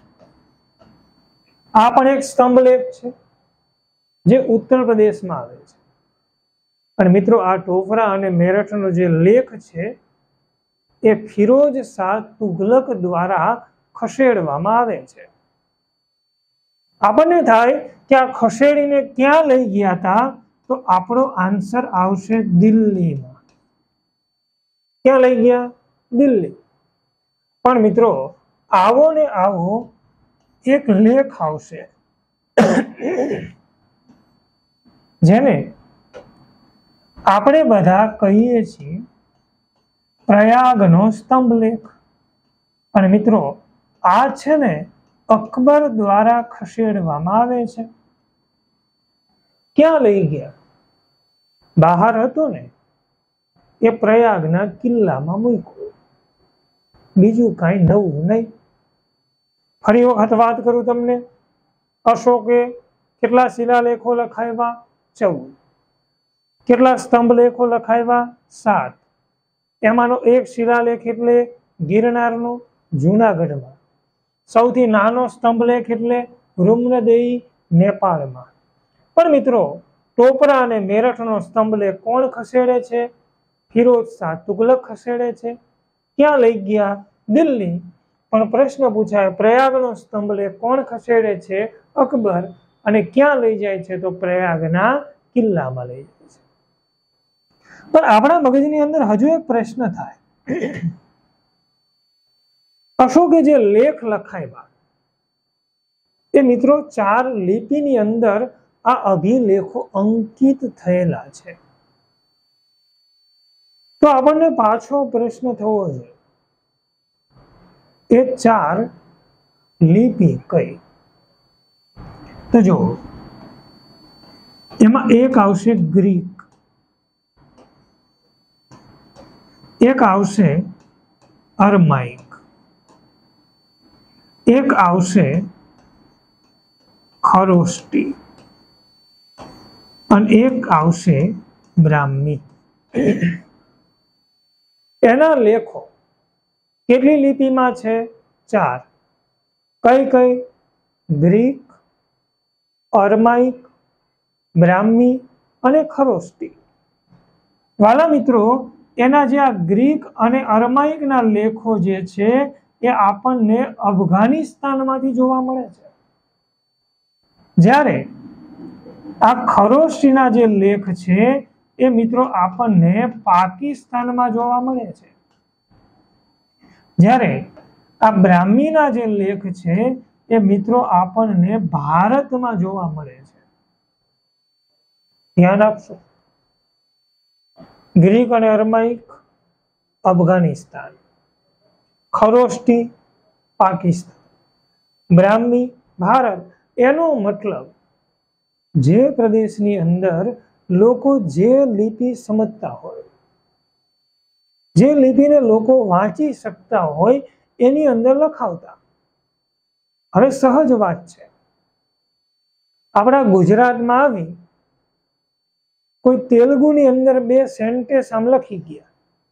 આ પણ એક સ્તંભલેખ છે જે ઉત્તર પ્રદેશમાં આવે છે. અને મિત્રો આ ટોપરા અને મેરઠનો જે લેખ છે એ ફિરોજ શાહ તુઘલક દ્વારા ખસેડવામાં આવે છે. આપણને થાય કે આ ખસેડીને ક્યાં લઈ ગયા હતા, તો આપણો આન્સર આવશે દિલ્હીમાં. ક્યાં લઈ ગયા? દિલ્હી. પણ મિત્રો આવો ને આવો એક લેખ આવશે જેને આપણે બધા કહીએ છીએ પ્રયાગનો સ્તંભલેખ. અને મિત્રો આ છે ને અકબર દ્વારા ખસેડવામાં આવે છે. ક્યાં લઈ ગયા? બહાર હતો ને એ પ્રયાગના કિલ્લામાં મૂક્યો. બીજું કાંઈ નવું નહીં. ફરી વખત વાત કરું તમને, અશોકે કેટલા શિલાલેખો લખાવ્યા? ચૌદ. કેટલા સ્તંભલેખો લખાવ્યા? સાત. એમાંનો એક શિલાલેખ એટલે ગિરનારનો, જૂનાગઢમાં. સૌથી નાનો સ્તંભલેખ એટલે રૂમનદેઈ, નેપાળમાં. પણ મિત્રો ટોપરા અને મેરઠનો સ્તંભલેખ કોણ ખસેડે છે? ફિરોજ શાહ તુઘલક ખસેડે છે. ક્યાં લઈ ગયા? દિલ્હી. પણ પ્રશ્ન પૂછાય, પ્રયાગનો સ્તંભલેખ કોણ ખસેડે છે? અકબર. અને ક્યાં લઈ જાય છે? તો પ્રયાગના કિલ્લામાં લઈ જાય છે. પણ આપણા મગજની અંદર હજુ એક પ્રશ્ન થાય, અશોકે જે લેખ લખાવ્યા એ મિત્રો ચાર લિપિની અંદર આ અભિલેખો અંકિત થયેલા છે. તો આપણને પાછો પ્રશ્ન થવો જોઈએ, એ ચાર લિપિ કઈ? તો જો એમાં એક આવશે ગ્રીક, એક આવશે અરમાઇક, એક આવશે ખરોષ્ટી અને એક આવશે બ્રાહ્મી. એના લેખો કેટલી લિપિમાં છે? ચાર. કઈ કઈ? ગ્રીક, અરમાઇક, બ્રાહ્મી અને ખરોષ્ટી. વાલા મિત્રો, એના જે આ ગ્રીક અને અરમાઇકના લેખો જે છે એ આપણને અફઘાનિસ્તાનમાંથી જોવા મળે છે, જ્યારે આ ખરોષ્ટીના જે લેખ છે એ મિત્રો આપણને પાકિસ્તાનમાં જોવા મળે છે, જ્યારે આ બ્રાહ્મીના જે લેખ છે એ મિત્રો આપણને ભારતમાં જોવા મળે છે. ધ્યાન આપશો, ગ્રીક અને અરમાઇક અફઘાનિસ્તાન, ખરોષ્ટી પાકિસ્તાન, બ્રાહ્મી ભારત. એનો મતલબ જે પ્રદેશની અંદર લોકો જે લિપિ સમજતા હોય, જે લિપિને લોકો વાંચી શકતા હોય એની અંદર લખાવતા. હવે સહજ વાત છે, આપણા ગુજરાતમાં આવી કોઈ તેલુગુની અંદર બે સેન્ટેન્સ આમ લખી ગયા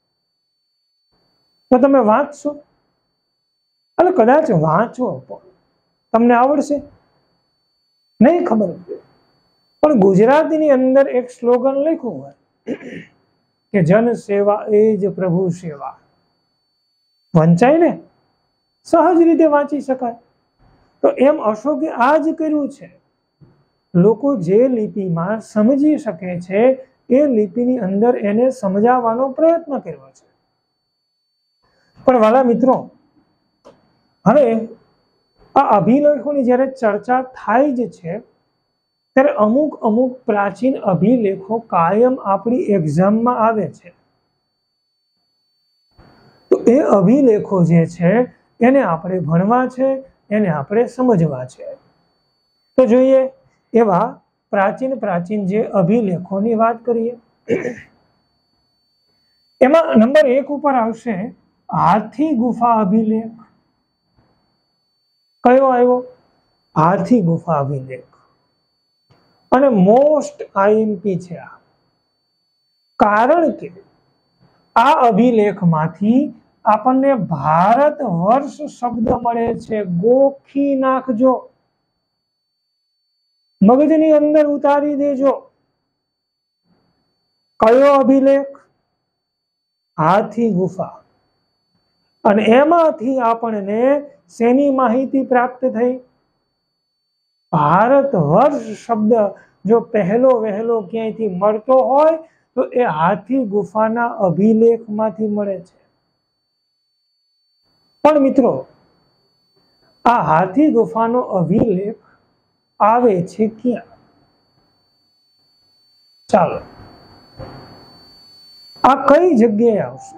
તો તમે વાંચશો? એટલે કદાચ વાંચો પણ તમને આવડશે નહીં, ખબર પડે. પણ ગુજરાતીની અંદર એક સ્લોગન લખ્યું હોય કે જન સેવા એ જ પ્રભુ સેવા, વંચાય ને, સહજ રીતે વાંચી શકાય. તો એમ અશોકે આ જ કર્યું છે. લોકો જે લિપિમાં સમજી શકે છે એ લિપિની અંદર એને સમજાવવાનો પ્રયત્ન કર્યો છે. પણ વાલા મિત્રો, હવે આ અભિલેખોની જ્યારે ચર્ચા થાય જ છે ત્યારે અમુક અમુક પ્રાચીન અભિલેખો કાયમ આપણી એક્ઝામમાં આવે છે. તો એ અભિલેખો જે છે એને આપણે ભણવા છે, એને આપણે સમજવા છે. તો જોઈએ એવા પ્રાચીન પ્રાચીન જે અભિલેખોની વાત કરીએ. એમાં નંબર એક ઉપર આવશે હાથી ગુફા અભિલેખ. કયો આવ્યો? હાથી ગુફા અભિલેખ. અને મોસ્ટ આઈએમપી છે આ, કારણ કે આ અભિલેખમાંથી આપણને ભારત વર્ષ શબ્દ મળે છે. ગોખી નાખજો, મગજની અંદર ઉતારી દેજો. કયો અભિલેખ? હાથી ગુફા. અને એમાંથી આપણને શેની માહિતી પ્રાપ્ત થઈ? ભારત વર્ષ શબ્દ જો પહેલો વહેલો ક્યાંયથી મળતો હોય તો એ હાથી ગુફાના અભિલેખમાંથી મળે છે. પણ મિત્રો, આ હાથી ગુફાનો અભિલેખ આવે છે ક્યાં? ચાલો, આ કઈ જગ્યાએ આવશે?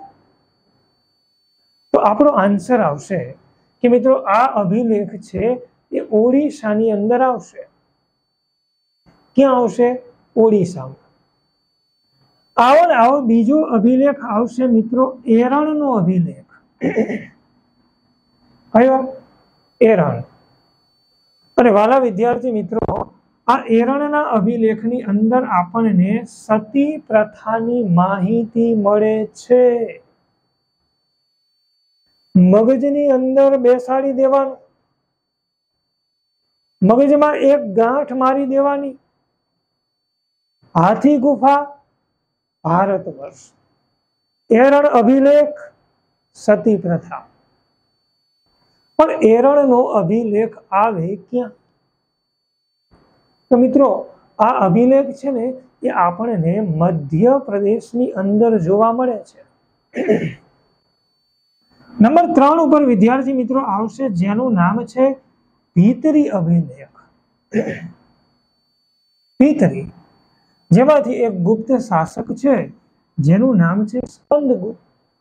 તો આપણો આન્સર આવશે કે મિત્રો આ અભિલેખ છે એ ઓડિશાની અંદર આવશે. ક્યાં આવશે? ઓડિશામાં. આવો ને આવો બીજો અભિલેખ આવશે મિત્રો, એરણનો અભિલેખ. કયો? એરણ. અને વાલા વિદ્યાર્થી મિત્રો, આ એરણના અભિલેખની અંદર આપણને સતી પ્રથાની માહિતી મળે છે. મગજની અંદર બેસાડી દેવાનું, મગજમાં એક ગાંઠ મારી દેવાની. હાથી ગુફા ભારત વર્ષ, એરણ અભિલેખ સતી પ્રથા. પણ એરણનો અભિલેખ આવે ક્યાં? તો મિત્રો, આ અભિલેખ છે ને એ આપણને મધ્ય પ્રદેશની અંદર જોવા મળે છે. નંબર ત્રણ ઉપર વિદ્યાર્થી મિત્રો આવશે જેનું નામ છે ભીતરી અભિલેખ. ભીતરી, જેમાંથી એક ગુપ્ત શાસક છે જેનું નામ છે સ્કંદગુપ્ત.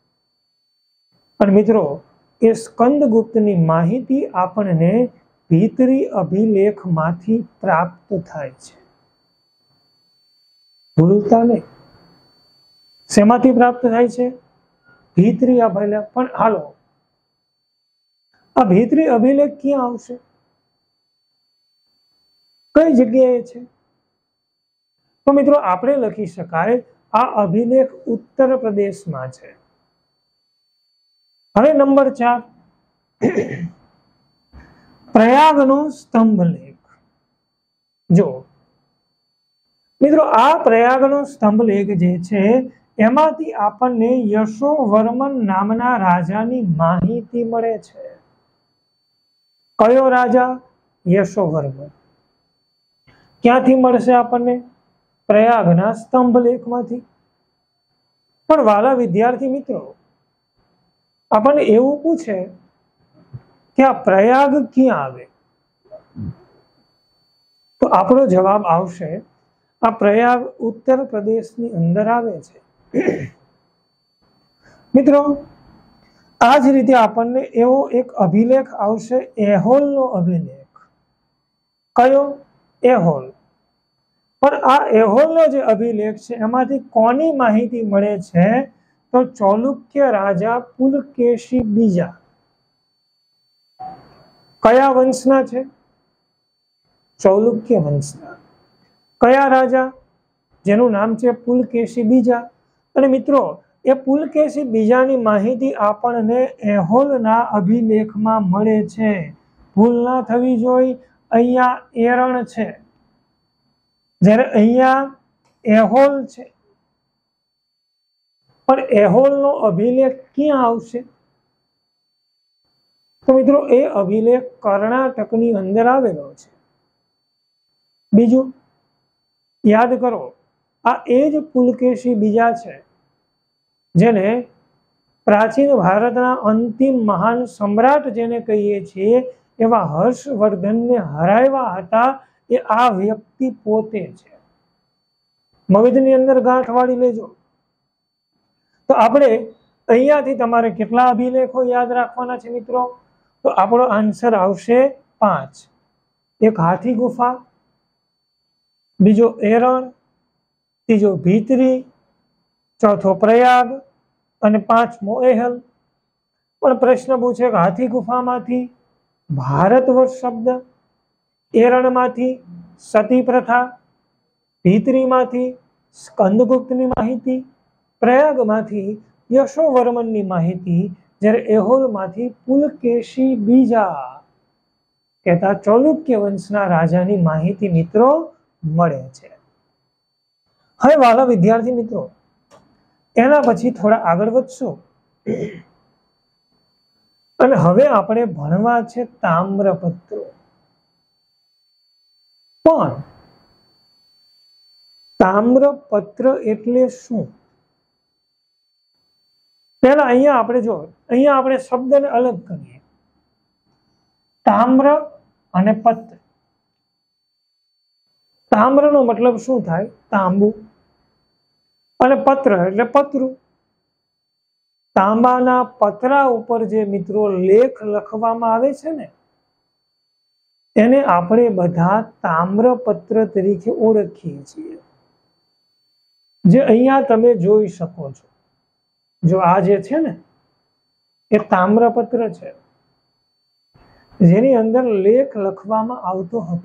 પણ મિત્રો એ સ્કંદગુપ્તની માહિતી આપણને ભીતરી અભિલેખમાંથી પ્રાપ્ત થાય છે. ભૂલતા નહીં. શેમાંથી પ્રાપ્ત થાય છે? ભીતરી અભિલેખ. પણ હાલો, આ ભીતરી અભિલેખ ક્યાં આવશે? કઈ જગ્યાએ છે? તો મિત્રો આપણે લખી શકાય આ અભિલેખ ઉત્તર પ્રદેશમાં છે. હવે નંબર ચાર, પ્રયાગનો સ્તંભ લેખ. જો મિત્રો આ પ્રયાગનો સ્તંભ લેખ જે છે એમાંથી આપણને યશોવર્મન નામના રાજાની માહિતી મળે છે. કયો રાજા? યશોવર્મન. ક્યાંથી મળશે આપણને? પ્રયાગના સ્તંભ લેખમાંથી. પણ વાલા વિદ્યાર્થી મિત્રો, આપણને એવું પૂછે કે આ પ્રયાગ ક્યાં આવે? તો આપણો જવાબ આવશે આ પ્રયાગ ઉત્તર પ્રદેશની અંદર આવે છે. મિત્રો આ જ રીતે આપણને એવો એક અભિલેખ આવશે, એહોલનો અભિલેખ. કયો? એહોલ. પણ આ એહોલનો જે અભિલેખ છે એમાંથી કોની માહિતી મળે છે? તો ચાલુક્ય રાજા પુલકેશી બીજા. કયા વંશના છે? ચાલુક્ય વંશના. કયા રાજા? જેનું નામ છે પુલકેશી બીજા. અને મિત્રો એ પુલકેશી બીજાની માહિતી આપણને એહોલના અભિલેખમાં મળે છે. ભૂલ ના થવી જોઈએ. અહીંયા એરણ છે, જ્યારે અહીંયા એહોલ છે. પણ એહોલનો અભિલેખ ક્યાં આવશે? તો મિત્રો એ અભિલેખ કર્ણાટકની અંદર આવેલો છે. બીજું યાદ કરો, આ એ જ પુલકેશી બીજા છે જેને પ્રાચીન ભારતના અંતિમ મહાન સમ્રાટ જેને કહીએ છીએ એવા હર્ષવર્ધનને હરાવ્યા હતા. એ આ વ્યક્તિ પોતે છે. મગજની અંદર ગાંઠ વાળી લેજો. તો આપણે અહીંયાથી તમારે કેટલા અભિલેખો યાદ રાખવાના છે મિત્રો? તો આપણો આન્સર આવશે પાંચ. એક હાથી ગુફા, બીજો એરણ, ત્રીજો ભીતરી, ચોથો પ્રયાગ અને પાંચમો એહલ. પણ પ્રશ્ન પૂછે કે હાથી ગુફામાંથી ભારત વર્ષ શબ્દ, એરણમાંથી સતી પ્રથા, ભીતરીમાંથી સ્કંદગુપ્તની માહિતી, પ્રયાગમાંથી યશોવર્મનની માહિતી, જ્યારે એહોલમાંથી પુલકેશી બીજા કહેતા ચાલુક્ય વંશના રાજાની માહિતી મિત્રો મળે છે. હવે વાલા વિદ્યાર્થી મિત્રો, એના પછી થોડા આગળ વધશું અને હવે આપણે ભણવા છે તામ્રપત્રો. પણ તામ્રપત્ર એટલે શું? પહેલા અહીંયા આપણે જો અહીંયા આપણે શબ્દને અલગ કરીએ. તામ્ર અને પત્ર. તામ્રનો મતલબ શું થાય? તાંબુ. અને પત્ર એટલે પતરું. તાંબાના પતરા ઉપર જે મિત્રો લેખ લખવામાં આવે છે ને એને આપણે બધા તામ્રપત્ર તરીકે ઓળખીએ છીએ. જે અહીંયા તમે જોઈ શકો છો. જો આ જે છે ને એ તામ્રપત્ર છે જેની અંદર લેખ લખવામાં આવતો હતો.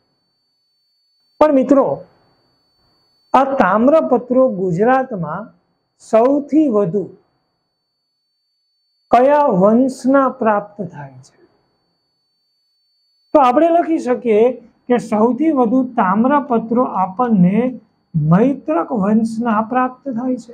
પણ મિત્રો આ તામ્રપત્રો ગુજરાતમાં સૌથી વધુ કયા વંશના પ્રાપ્ત થાય છે? તો આપણે લખી શકીએ કે સૌથી વધુ તામ્રપત્રો આપણને મૈત્રક વંશના પ્રાપ્ત થાય છે.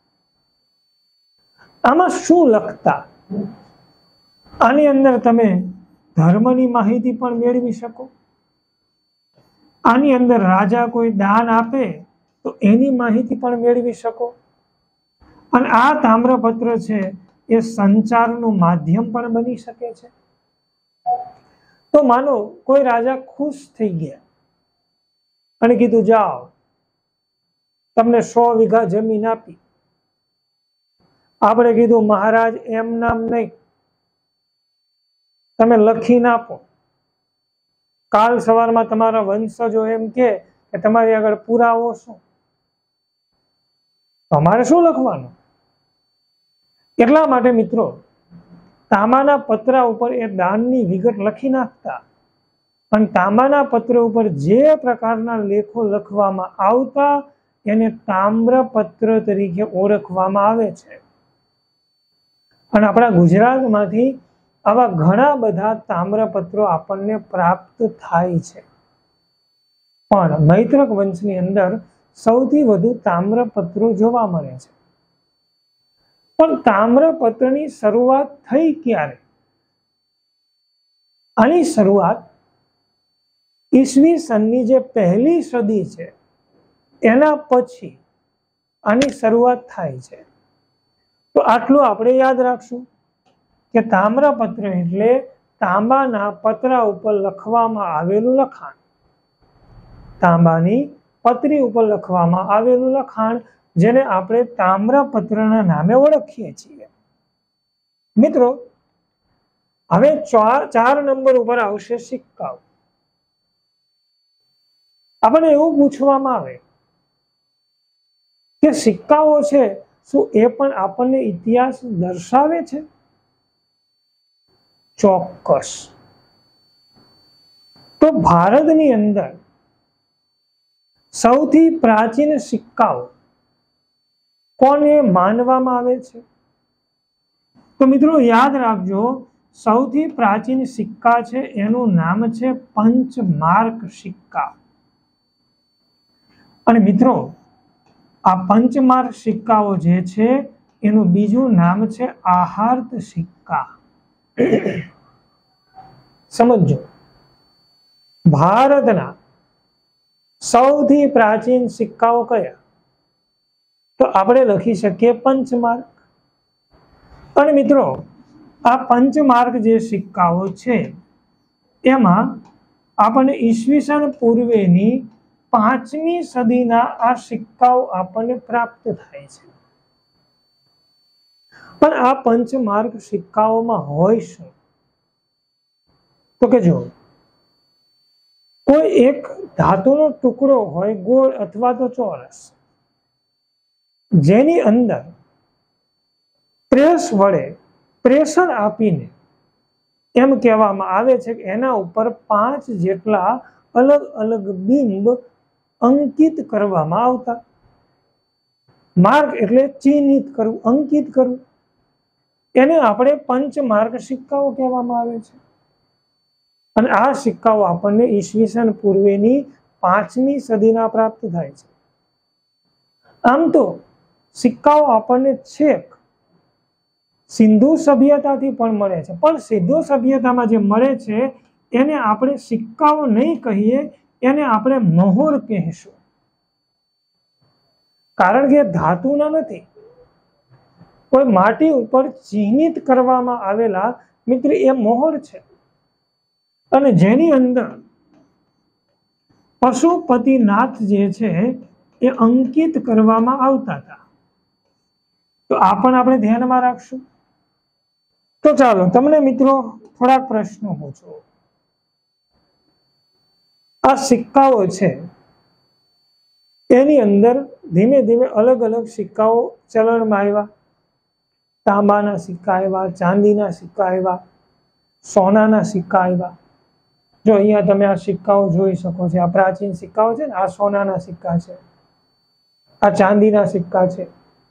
આમાં શું લખતા? આની અંદર તમે ધર્મની માહિતી પણ મેળવી શકો. આની અંદર રાજા કોઈ દાન આપે તો એની માહિતી પણ મેળવી શકો। અને આ તામ્રપત્ર છે એ સંચારનું માધ્યમ પણ બની શકે છે। તો માનો કોઈ રાજા ખુશ થઈ ગયા અને કીધું જાઓ તમને સો વીઘા જમીન આપી। આપણે કીધું મહારાજ એમ નામ નહીં, તમે લખીને આપો, કાલ સવારમાં તમારા વંશજો એમ કે તમારી આગળ પુરાવો શું, તમારે શું લખવાનું? એટલા માટે મિત્રો તાંબાના પતરા ઉપર એ દાનની વિગત લખી નાખતા અને તાંબાના પત્ર ઉપર જે પ્રકારના લેખો લખવામાં આવતા એને તામ્રપત્ર તરીકે ઓળખવામાં આવે છે। અને આપણા ગુજરાતમાંથી આવા ઘણા બધા તામ્રપત્રો આપણને પ્રાપ્ત થાય છે। પણ મૈત્રક વંશની અંદર સૌથી વધુ તામ્રપત્રો જોવા મળે છે। પણ તામ્રપત્રની શરૂઆત થઈ ક્યારે? આની શરૂઆત ઈસવી સનની જે પહેલી સદી છે એના પછી આની શરૂઆત થાય છે। તો આટલું આપણે યાદ રાખશું કે તામ્રપત્ર એટલે તાંબાના પતરા ઉપર લખવામાં આવેલું લખાણ, તાંબાની પતરી ઉપર લખવામાં આવેલું લખાણ, જેને આપણે તામ્રપત્રના નામે ઓળખીએ છીએ। મિત્રો હવે ચાર નંબર ઉપર આવશે સિક્કાઓ। આપણને એવું પૂછવામાં આવે કે સિક્કાઓ છે શું એ પણ આપણને ઇતિહાસ દર્શાવે છે? ચોક્કસ। તો ભારતની અંદર સૌથી પ્રાચીન સિક્કાઓ કોને માનવામાં આવે છે? તો મિત્રો યાદ રાખજો, સૌથી પ્રાચીન સિક્કા છે એનું નામ છે પંચમાર્ક સિક્કા। અને મિત્રો આ પંચમાર્ક સિક્કાઓ જે છે એનું બીજું નામ છે આહાર્ત સિક્કા। સમજો, ભારતના સૌથી પ્રાચીન સિક્કાઓ કયા? તો આપણે લખી શકીએ પંચમાર્ક। અને મિત્રો આ પંચમાર્ક જે સિક્કાઓ છે એમાં આપણને ઈસવીસન પૂર્વેની પાંચમી સદીના આ સિક્કાઓ આપણને પ્રાપ્ત થાય છે। પણ આ પંચમાર્ક સિક્કાઓમાં હોય શું? તો કે જો કોઈ એક ધાતુનો ટુકડો હોય, ગોળ અથવા તો ચોરસ, જેની અંદર પ્રેસ વડે પ્રેશર આપીને એમ કહેવામાં આવે છે કે એના ઉપર પાંચ જેટલા અલગ અલગ બિંબ અંકિત કરવામાં આવતા। માર્ક એટલે ચિહ્નિત કરવું, અંકિત કરવું, એને આપણે પંચમાર્ક સિક્કાઓ કહેવામાં આવે છે। અને આ સિક્કાઓ આપણને ઈસવીસન પૂર્વેની પાંચમી સદીના પ્રાપ્ત થાય છે। આમ તો સિક્કાઓ આપણને છેક સિંધુ સભ્યતાથી પણ મળે છે, પણ સિંધુ સભ્યતામાં જે મળે છે એને આપણે સિક્કાઓ નહીં કહીએ, એને આપણે મહોર કહીશું। કારણ કે ધાતુના નથી, કોઈ માટી ઉપર ચિહ્નિત કરવામાં આવેલા મિત્ર એ મહોર છે। અને જેની અંદર પશુપતિનાથ જે છે એ અંકિત કરવામાં આવતા હતા। તો આ પણ આપણે ધ્યાનમાં રાખશું। તો ચાલો તમને મિત્રો થોડાક પ્રશ્નો પૂછો। આ સિક્કાઓ છે એની અંદર ધીમે ધીમે અલગ અલગ સિક્કાઓ ચલણમાં આવ્યા। તાંબાના સિક્કા આવ્યા, ચાંદીના સિક્કા આવ્યા, સોનાના સિક્કા આવ્યા। જો અહીંયા તમે આ સિક્કાઓ જોઈ શકો છો, આ પ્રાચીન સિક્કાઓ છે ને, આ સોનાના સિક્કા છે, આ ચાંદીના સિક્કા છે।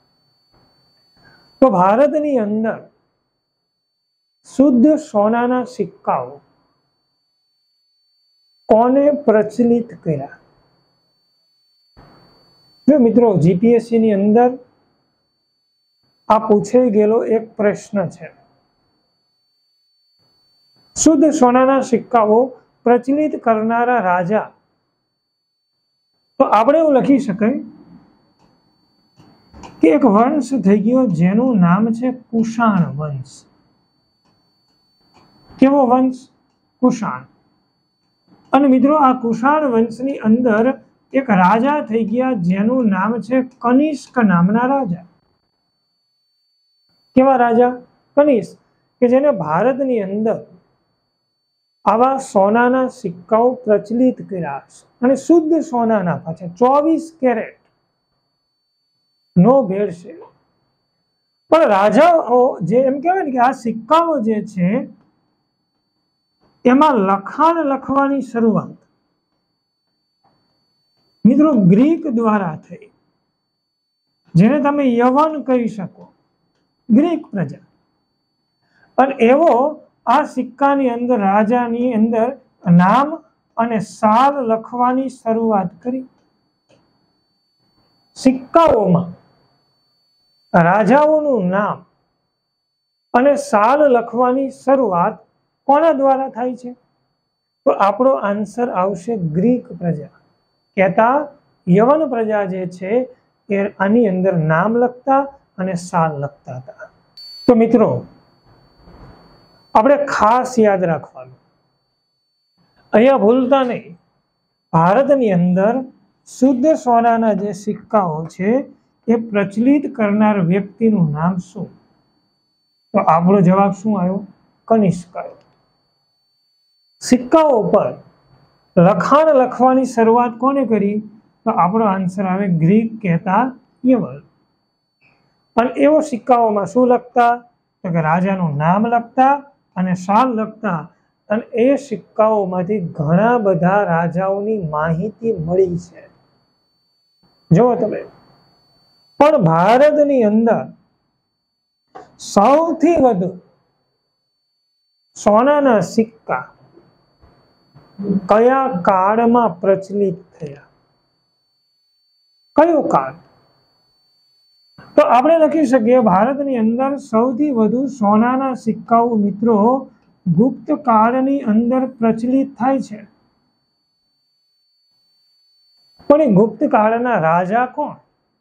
તો ભારતની અંદર શુદ્ધ સોનાના સિક્કાઓ કોને પ્રચલિત કર્યા? જો મિત્રો જીપીએસસી ની અંદર આ પૂછાઈ ગયેલો એક પ્રશ્ન છે। શુદ્ધ સોનાના સિક્કાઓ પ્રચલિત કરનારા રાજા, તો આપણે એવું લખી શકાય કે એક વંશ થઈ ગયો જેનું નામ છે કુષાણ વંશ. કેવો વંશ? કુષાણ. અને મિત્રો આ કુષાણ વંશની અંદર એક રાજા થઈ ગયા જેનું નામ છે કનિષ્ક નામના રાજા. કેવા રાજા? કનિષ્ક, કે જેને ભારતની અંદર આવા સોનાના સિક્કાઓ પ્રચલિત કર્યા છે અને શુદ્ધ સોનાના પાછા ચોવીસ કેરેટ નો ભેળસેળ. પણ રાજાઓ જે એમ કહેવાય ને કે આ સિક્કાઓ જે છે એમાં લખાણ લખવાની શરૂઆત મિત્રો ગ્રીક દ્વારા થઈ, જેને તમે યવન કહી શકો, ગ્રીક પ્રજા. અને એવો આ સિક્કાની અંદર રાજાની અંદર નામ અને સાલ લખવાની શરૂઆત કરી. સિક્કાઓમાં રાજાઓનું નામ અને સાલ લખવાની શરૂઆત કોના દ્વારા થાય છે? તો આપણો આન્સર આવશે ગ્રીક પ્રજા. કહેતા યવન પ્રજા જે છે એ આની અંદર નામ લખતા અને સાલ લખતા હતા. તો મિત્રો આપણે ખાસ યાદ રાખવાનું, અહીંયા ભૂલતા નહીં, ભારતની અંદર શુદ્ધ સોનાના જે સિક્કાઓ છે એ પ્રચલિત કરનાર વ્યક્તિનું નામ શું? તો આપણો જવાબ શું આવ્યો? કનિષ્ક આવ્યો. સિક્કાઓ પર લખાણ લખવાની શરૂઆત કોને કરી? તો આપણો આન્સર આવે ગ્રીક કહેતા યવન. અને એવો સિક્કાઓમાં શું લખતા? તો કે રાજાનું નામ લખતા અને સાલ લખતા. અને એ સિક્કાઓમાંથી ઘણા બધા રાજાઓની માહિતી મળી છે. જો તમે પણ ભારતની અંદર સૌથી વધુ સોનાના સિક્કા કયા કાળમાં પ્રચલિત થયા? કયો કાળ? તો આપણે લખી શકીએ ભારતની અંદર સૌથી વધુ સોનાના સિક્કાઓ મિત્રો ગુપ્ત કાળની અંદર પ્રચલિત થાય છે. પણ એ ગુપ્ત કાળના રાજા કોણ?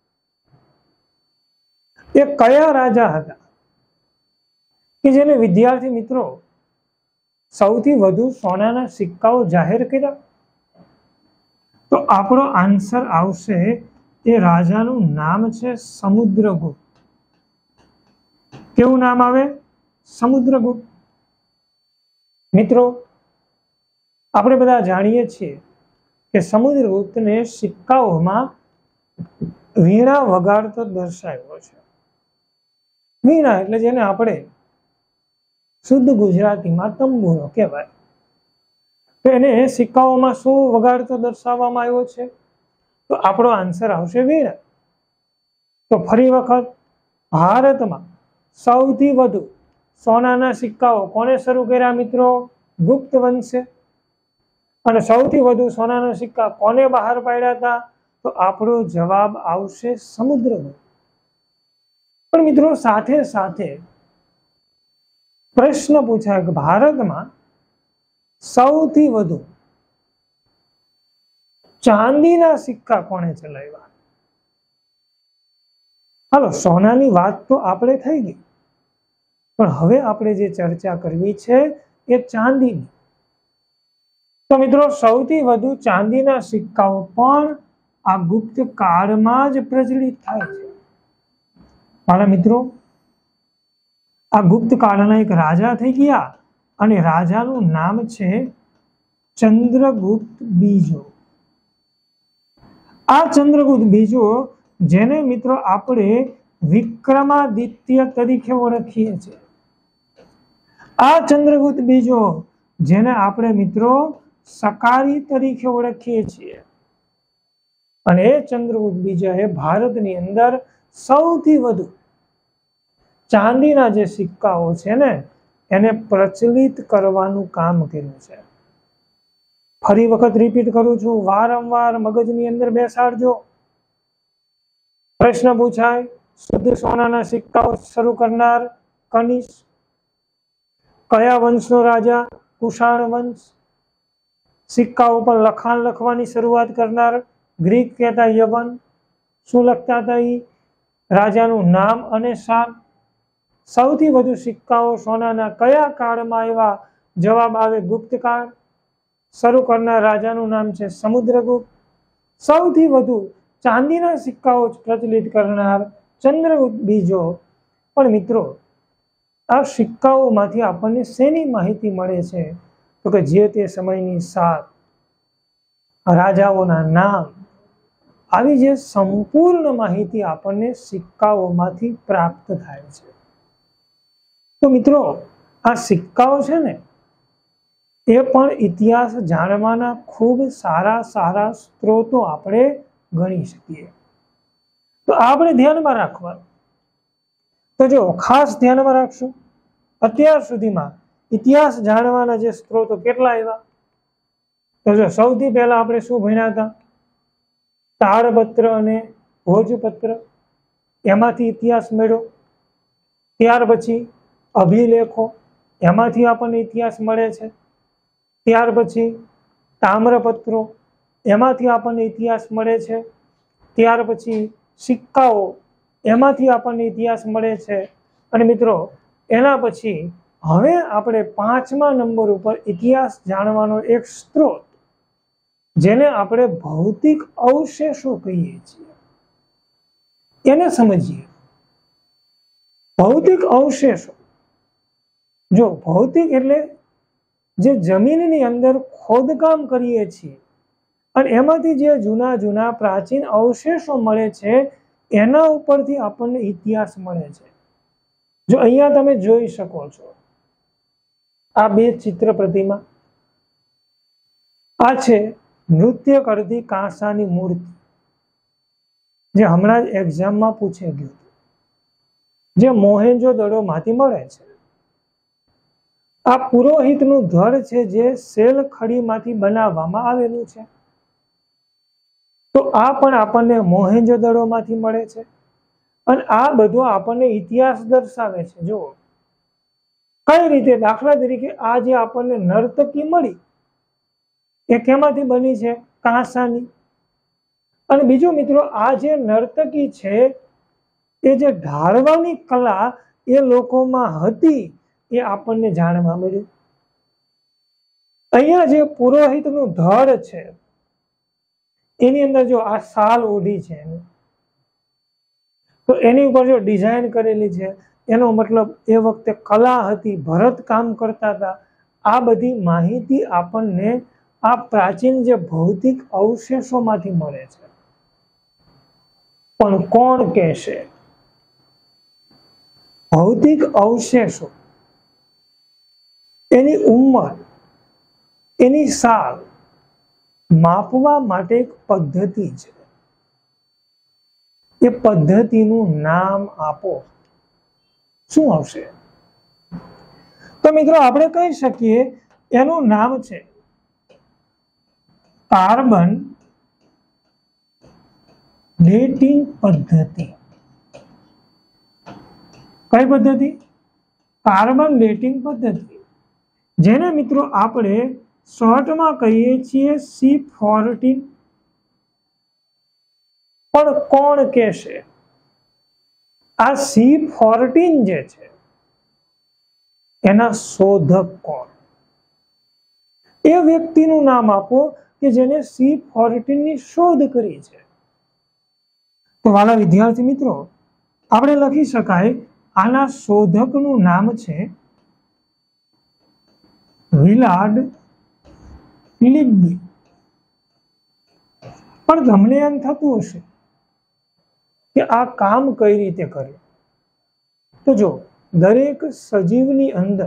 એ કયા રાજા હતા કે જેને વિદ્યાર્થી મિત્રો સૌથી વધુ સોનાના સિક્કાઓ જાહેર કર્યા? તો આપણો આન્સર આવશે, એ રાજાનું નામ છે સમુદ્રગુપ્ત. કેવું નામ આવે? સમુદ્રગુપ્ત. મિત્રો આપણે બધા જાણીએ છીએ કે સમુદ્રગુપ્તને સિક્કાઓમાં વીણા વગાડતો દર્શાવ્યો છે. વીણા એટલે જેને આપણે શુદ્ધ ગુજરાતીમાં તંબુરો કહેવાય. તો એને સિક્કાઓમાં શું વગાડતો દર્શાવવામાં આવ્યો છે? તો આપણો આન્સર આવશે વીણા. તો ફરી વખત ભારતમાં સૌથી વધુ સોનાના સિક્કાઓ કોને શરૂ કર્યા મિત્રો? ગુપ્ત વંશે. અને સૌથી વધુ સોનાના સિક્કા કોને બહાર પાડ્યા હતા? તો આપણો જવાબ આવશે સમુદ્રગુપ્ત. પણ મિત્રો સાથે સાથે પ્રશ્ન પૂછાય કે ભારતમાં સૌથી વધુ ચાંદીના સિક્કા કોણે ચલાવ્યા? હાલો, સોનાની વાત તો આપણે થઈ ગઈ, પણ હવે આપણે જે ચર્ચા કરવી છે એ ચાંદીની. તો મિત્રો સૌથી વધુ ચાંદીના સિક્કાઓ પણ આ ગુપ્ત કાળમાં જ પ્રચલિત થાય છે. મારા મિત્રો આ ગુપ્ત કાળના એક રાજા થઈ ગયા અને રાજાનું નામ છે ચંદ્રગુપ્ત બીજો. આ ચંદ્રગુપ્ત બીજો જેને મિત્રો આપણે વિક્રમાદિત્ય તરીકે ઓળખીએ છીએ. આ ચંદ્રગુપ્ત બીજો જેને આપણે મિત્રો સકારી તરીકે ઓળખીએ છીએ. અને એ ચંદ્રગુપ્ત બીજાએ ભારતની અંદર સૌથી વધુ ચાંદીના જે સિક્કાઓ છે ને એને પ્રચલિત કરવાનું કામ કર્યું છે. ફરી વખત રિપીટ કરું છું, વારંવાર મગજની અંદર બેસાડજો. પ્રશ્ન પૂછાય, શુદ્ધ સોનાના સિક્કાઓ શરૂ કરનાર કનિષ્ક. કયા વંશનો રાજા? કુષાણ વંશ. સિક્કાઓ પર લખાણ લખવાની શરૂઆત કરનાર ગ્રીક કહેતા યવન. શું લખતા હતા? એ રાજાનું નામ અને શાન, સૌથી વધુ સિક્કાઓ સોનાના કયા કાળમાં આવ્યા? જવાબ આવે ગુપ્તકાળ. શરૂ કરનાર રાજાનું નામ છે સમુદ્રગુપ્ત. સૌથી વધુ ચાંદીના સિક્કાઓ પ્રચલિત કરનાર ચંદ્રગુપ્ત બીજો. પણ મિત્રો, આ સિક્કાઓમાંથી આપણને શેની માહિતી મળે છે? તો કે જે તે સમયની સાલ, રાજાઓના નામ, આવી જે સંપૂર્ણ માહિતી આપણને સિક્કાઓમાંથી પ્રાપ્ત થાય છે. તો મિત્રો, આ સિક્કાઓ છે ને, એ પણ ઇતિહાસ જાણવાના ખૂબ સારા સારા સ્ત્રોતો આપણે ગણી શકીએ. તો આપણે ધ્યાનમાં રાખવાનું. તો જો ખાસ ધ્યાનમાં રાખશું, અત્યાર સુધીમાં ઇતિહાસ જાણવાના જે સ્ત્રોતો કેટલા આવ્યા? તો જો સૌથી પહેલા આપણે શું ભણ્યા હતા? તાળપત્ર અને ભોજપત્ર, એમાંથી ઇતિહાસ મળ્યો. ત્યાર પછી અભિલેખો, એમાંથી આપણને ઇતિહાસ મળે છે. ત્યાર પછી તામ્રપત્રો, એમાંથી આપણને ઇતિહાસ મળે છે. ત્યાર પછી સિક્કાઓ, એમાંથી આપણને ઇતિહાસ મળે છે. અને મિત્રો, એના પછી હવે આપણે પાંચમા નંબર ઉપર ઇતિહાસ જાણવાનો એક સ્ત્રોત, જેને આપણે ભૌતિક અવશેષો કહીએ છીએ, એને સમજીએ. ભૌતિક અવશેષો, જો ભૌતિક એટલે જે જમીનની અંદર ખોદકામ કરીએ છીએ અને એમાંથી જે જૂના જૂના પ્રાચીન અવશેષો મળે છે, એના ઉપરથી આપણને ઇતિહાસ મળે છે. જો અહીંયા તમે જોઈ શકો છો, આ બે ચિત્ર પ્રતિમા, આ છે નૃત્ય કરતી કાંસાની મૂર્તિ, જે હમણાં જ એક્ઝામમાં પૂછાઈ ગયું, જે મોહેંજો-દડો માંથી મળે છે. આ પુરોહિતનું ધડ છે, જે શેલખડીમાંથી બનાવવામાં આવેલું છે. તો આ પણ આપણને મોહેંજો-દડો માંથી મળે છે. અને આ બધું આપણને ઇતિહાસ દર્શાવે છે. જો કઈ રીતે, દાખલા તરીકે આ જે આપણને નર્તકી મળી, એ કેમાંથી બની છે? કાંસાની. અને બીજું મિત્રો, આ જે નર્તકી છે, એ જે ઢાળવાની કલા એ લોકોમાં હતી, એ આપણને જાણવા મળ્યું. અહીંયા જે પુરોહિતનું ધડ છે, એની અંદર જો આ શાલ ઓઢી છે, તો એની ઉપર જો ડિઝાઇન કરેલી છે, એનો મતલબ એ વખતે કલા હતી, ભરત કામ કરતા હતા. આ બધી માહિતી આપણને આ પ્રાચીન જે ભૌતિક અવશેષોમાંથી મળે છે. પણ કોણ કહેશે? ભૌતિક અવશેષો, એની ઉંમર, એની સાલ માપવા માટે એક પદ્ધતિ છે. એ પદ્ધતિનું નામ આપો. શું આવશે? તો મિત્રો, આપણે કહી શકીએ એનું નામ છે કાર્બન ડેટિંગ પદ્ધતિ. કઈ પદ્ધતિ? કાર્બન ડેટિંગ પદ્ધતિ, જેને મિત્રો આપણે શોર્ટમાં કહીએ છીએ સી ફોર્ટીન. પણ કોણ કહેશે? આ સી ફોર્ટીન જે છે, એના શોધક કોણ? એ વ્યક્તિનું નામ આપો કે જેને સી ફોર્ટીન ની શોધ કરી છે. તો વાલા વિદ્યાર્થી મિત્રો, આપણે લખી શકાય, આના શોધકનું નામ છે વિલાડ લિબ્બી. પણ તમને એમ થતું હશે કે આ કામ કઈ રીતે કરે? તો જો દરેક સજીવની અંદર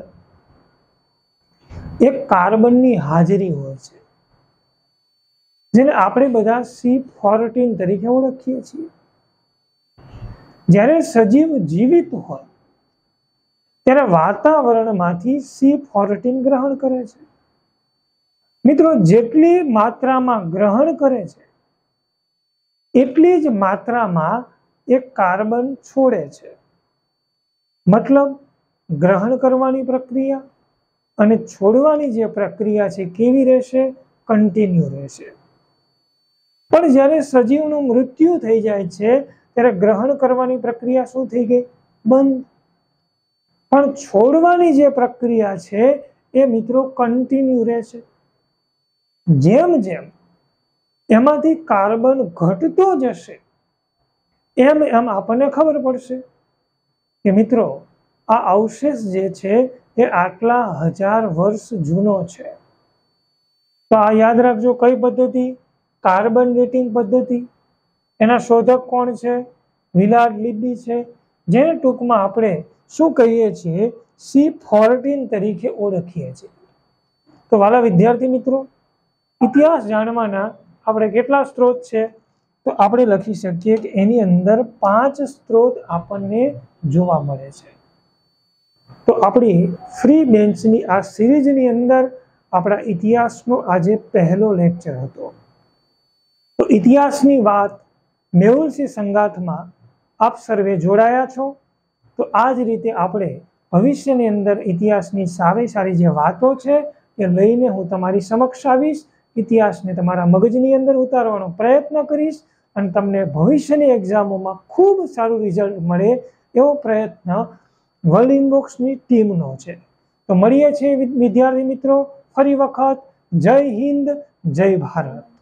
એક કાર્બનની હાજરી હોય છે, જેને આપણે બધા સી ફોર્ટીન તરીકે ઓળખીએ છીએ. જ્યારે સજીવ જીવિત હોય ત્યારે વાતાવરણમાંથી સી ફોર્ટીન ગ્રહણ કરે છે. મિત્રો, જેટલી માત્રામાં ગ્રહણ કરે છે, એટલી જ માત્રામાં એક કાર્બન છોડે છે. મતલબ, ગ્રહણ કરવાની પ્રક્રિયા અને છોડવાની જે પ્રક્રિયા છે, કેવી રહેશે? કન્ટિન્યુ રહેશે. પણ જ્યારે સજીવનું મૃત્યુ થઈ જાય છે, ત્યારે ગ્રહણ કરવાની પ્રક્રિયા શું થઈ ગઈ? બંધ. પણ છોડવાની જે પ્રક્રિયા છે એ મિત્રો કન્ટિન્યુ રહે છે. જેમ જેમ એમાંથી કાર્બન ઘટતો જશે એમ એમ આપણને ખબર પડશે કે મિત્રો આ અવશેષ જે છે એ આટલા હજાર વર્ષ જૂનો છે. તો આ યાદ રાખજો. કઈ પદ્ધતિ? કાર્બન ડેટિંગ પદ્ધતિ. એના શોધક કોણ છે? વિલાર્ડ લિબ્બી છે, જેને ટૂંકમાં આપણે શું કહીએ છીએ? સી ફોર્ટીન તરીકે ઓળખીએ છીએ. તો વાલા વિદ્યાર્થી મિત્રો, ઇતિહાસ જાણવાના આપણે કેટલા સ્ત્રોત છે? તો આપણે લખી શકીએ કે એની અંદર પાંચ સ્ત્રોત આપણને જોવા મળે છે. તો આપણી ફ્રી બેન્ચની આ સિરીઝની અંદર આપણા ઇતિહાસનો આજે પહેલો લેક્ચર હતો. તો ઇતિહાસની વાત મેહુલસિંહ સંગાથમાં આપ સર્વે જોડાયા છો. તો આ જ રીતે આપણે ભવિષ્યની અંદર ઇતિહાસની સારી સારી જે વાતો છે એ લઈને હું તમારી સમક્ષ આવીશ. ઇતિહાસને તમારા મગજની અંદર ઉતારવાનો પ્રયત્ન કરીશ અને તમને ભવિષ્યની એક્ઝામોમાં ખૂબ સારું રિઝલ્ટ મળે એવો પ્રયત્ન વર્લ્ડ ઇનબોક્સની ટીમનો છે. તો મળીએ છીએ વિદ્યાર્થી મિત્રો ફરી વખત. જય હિન્દ, જય ભારત.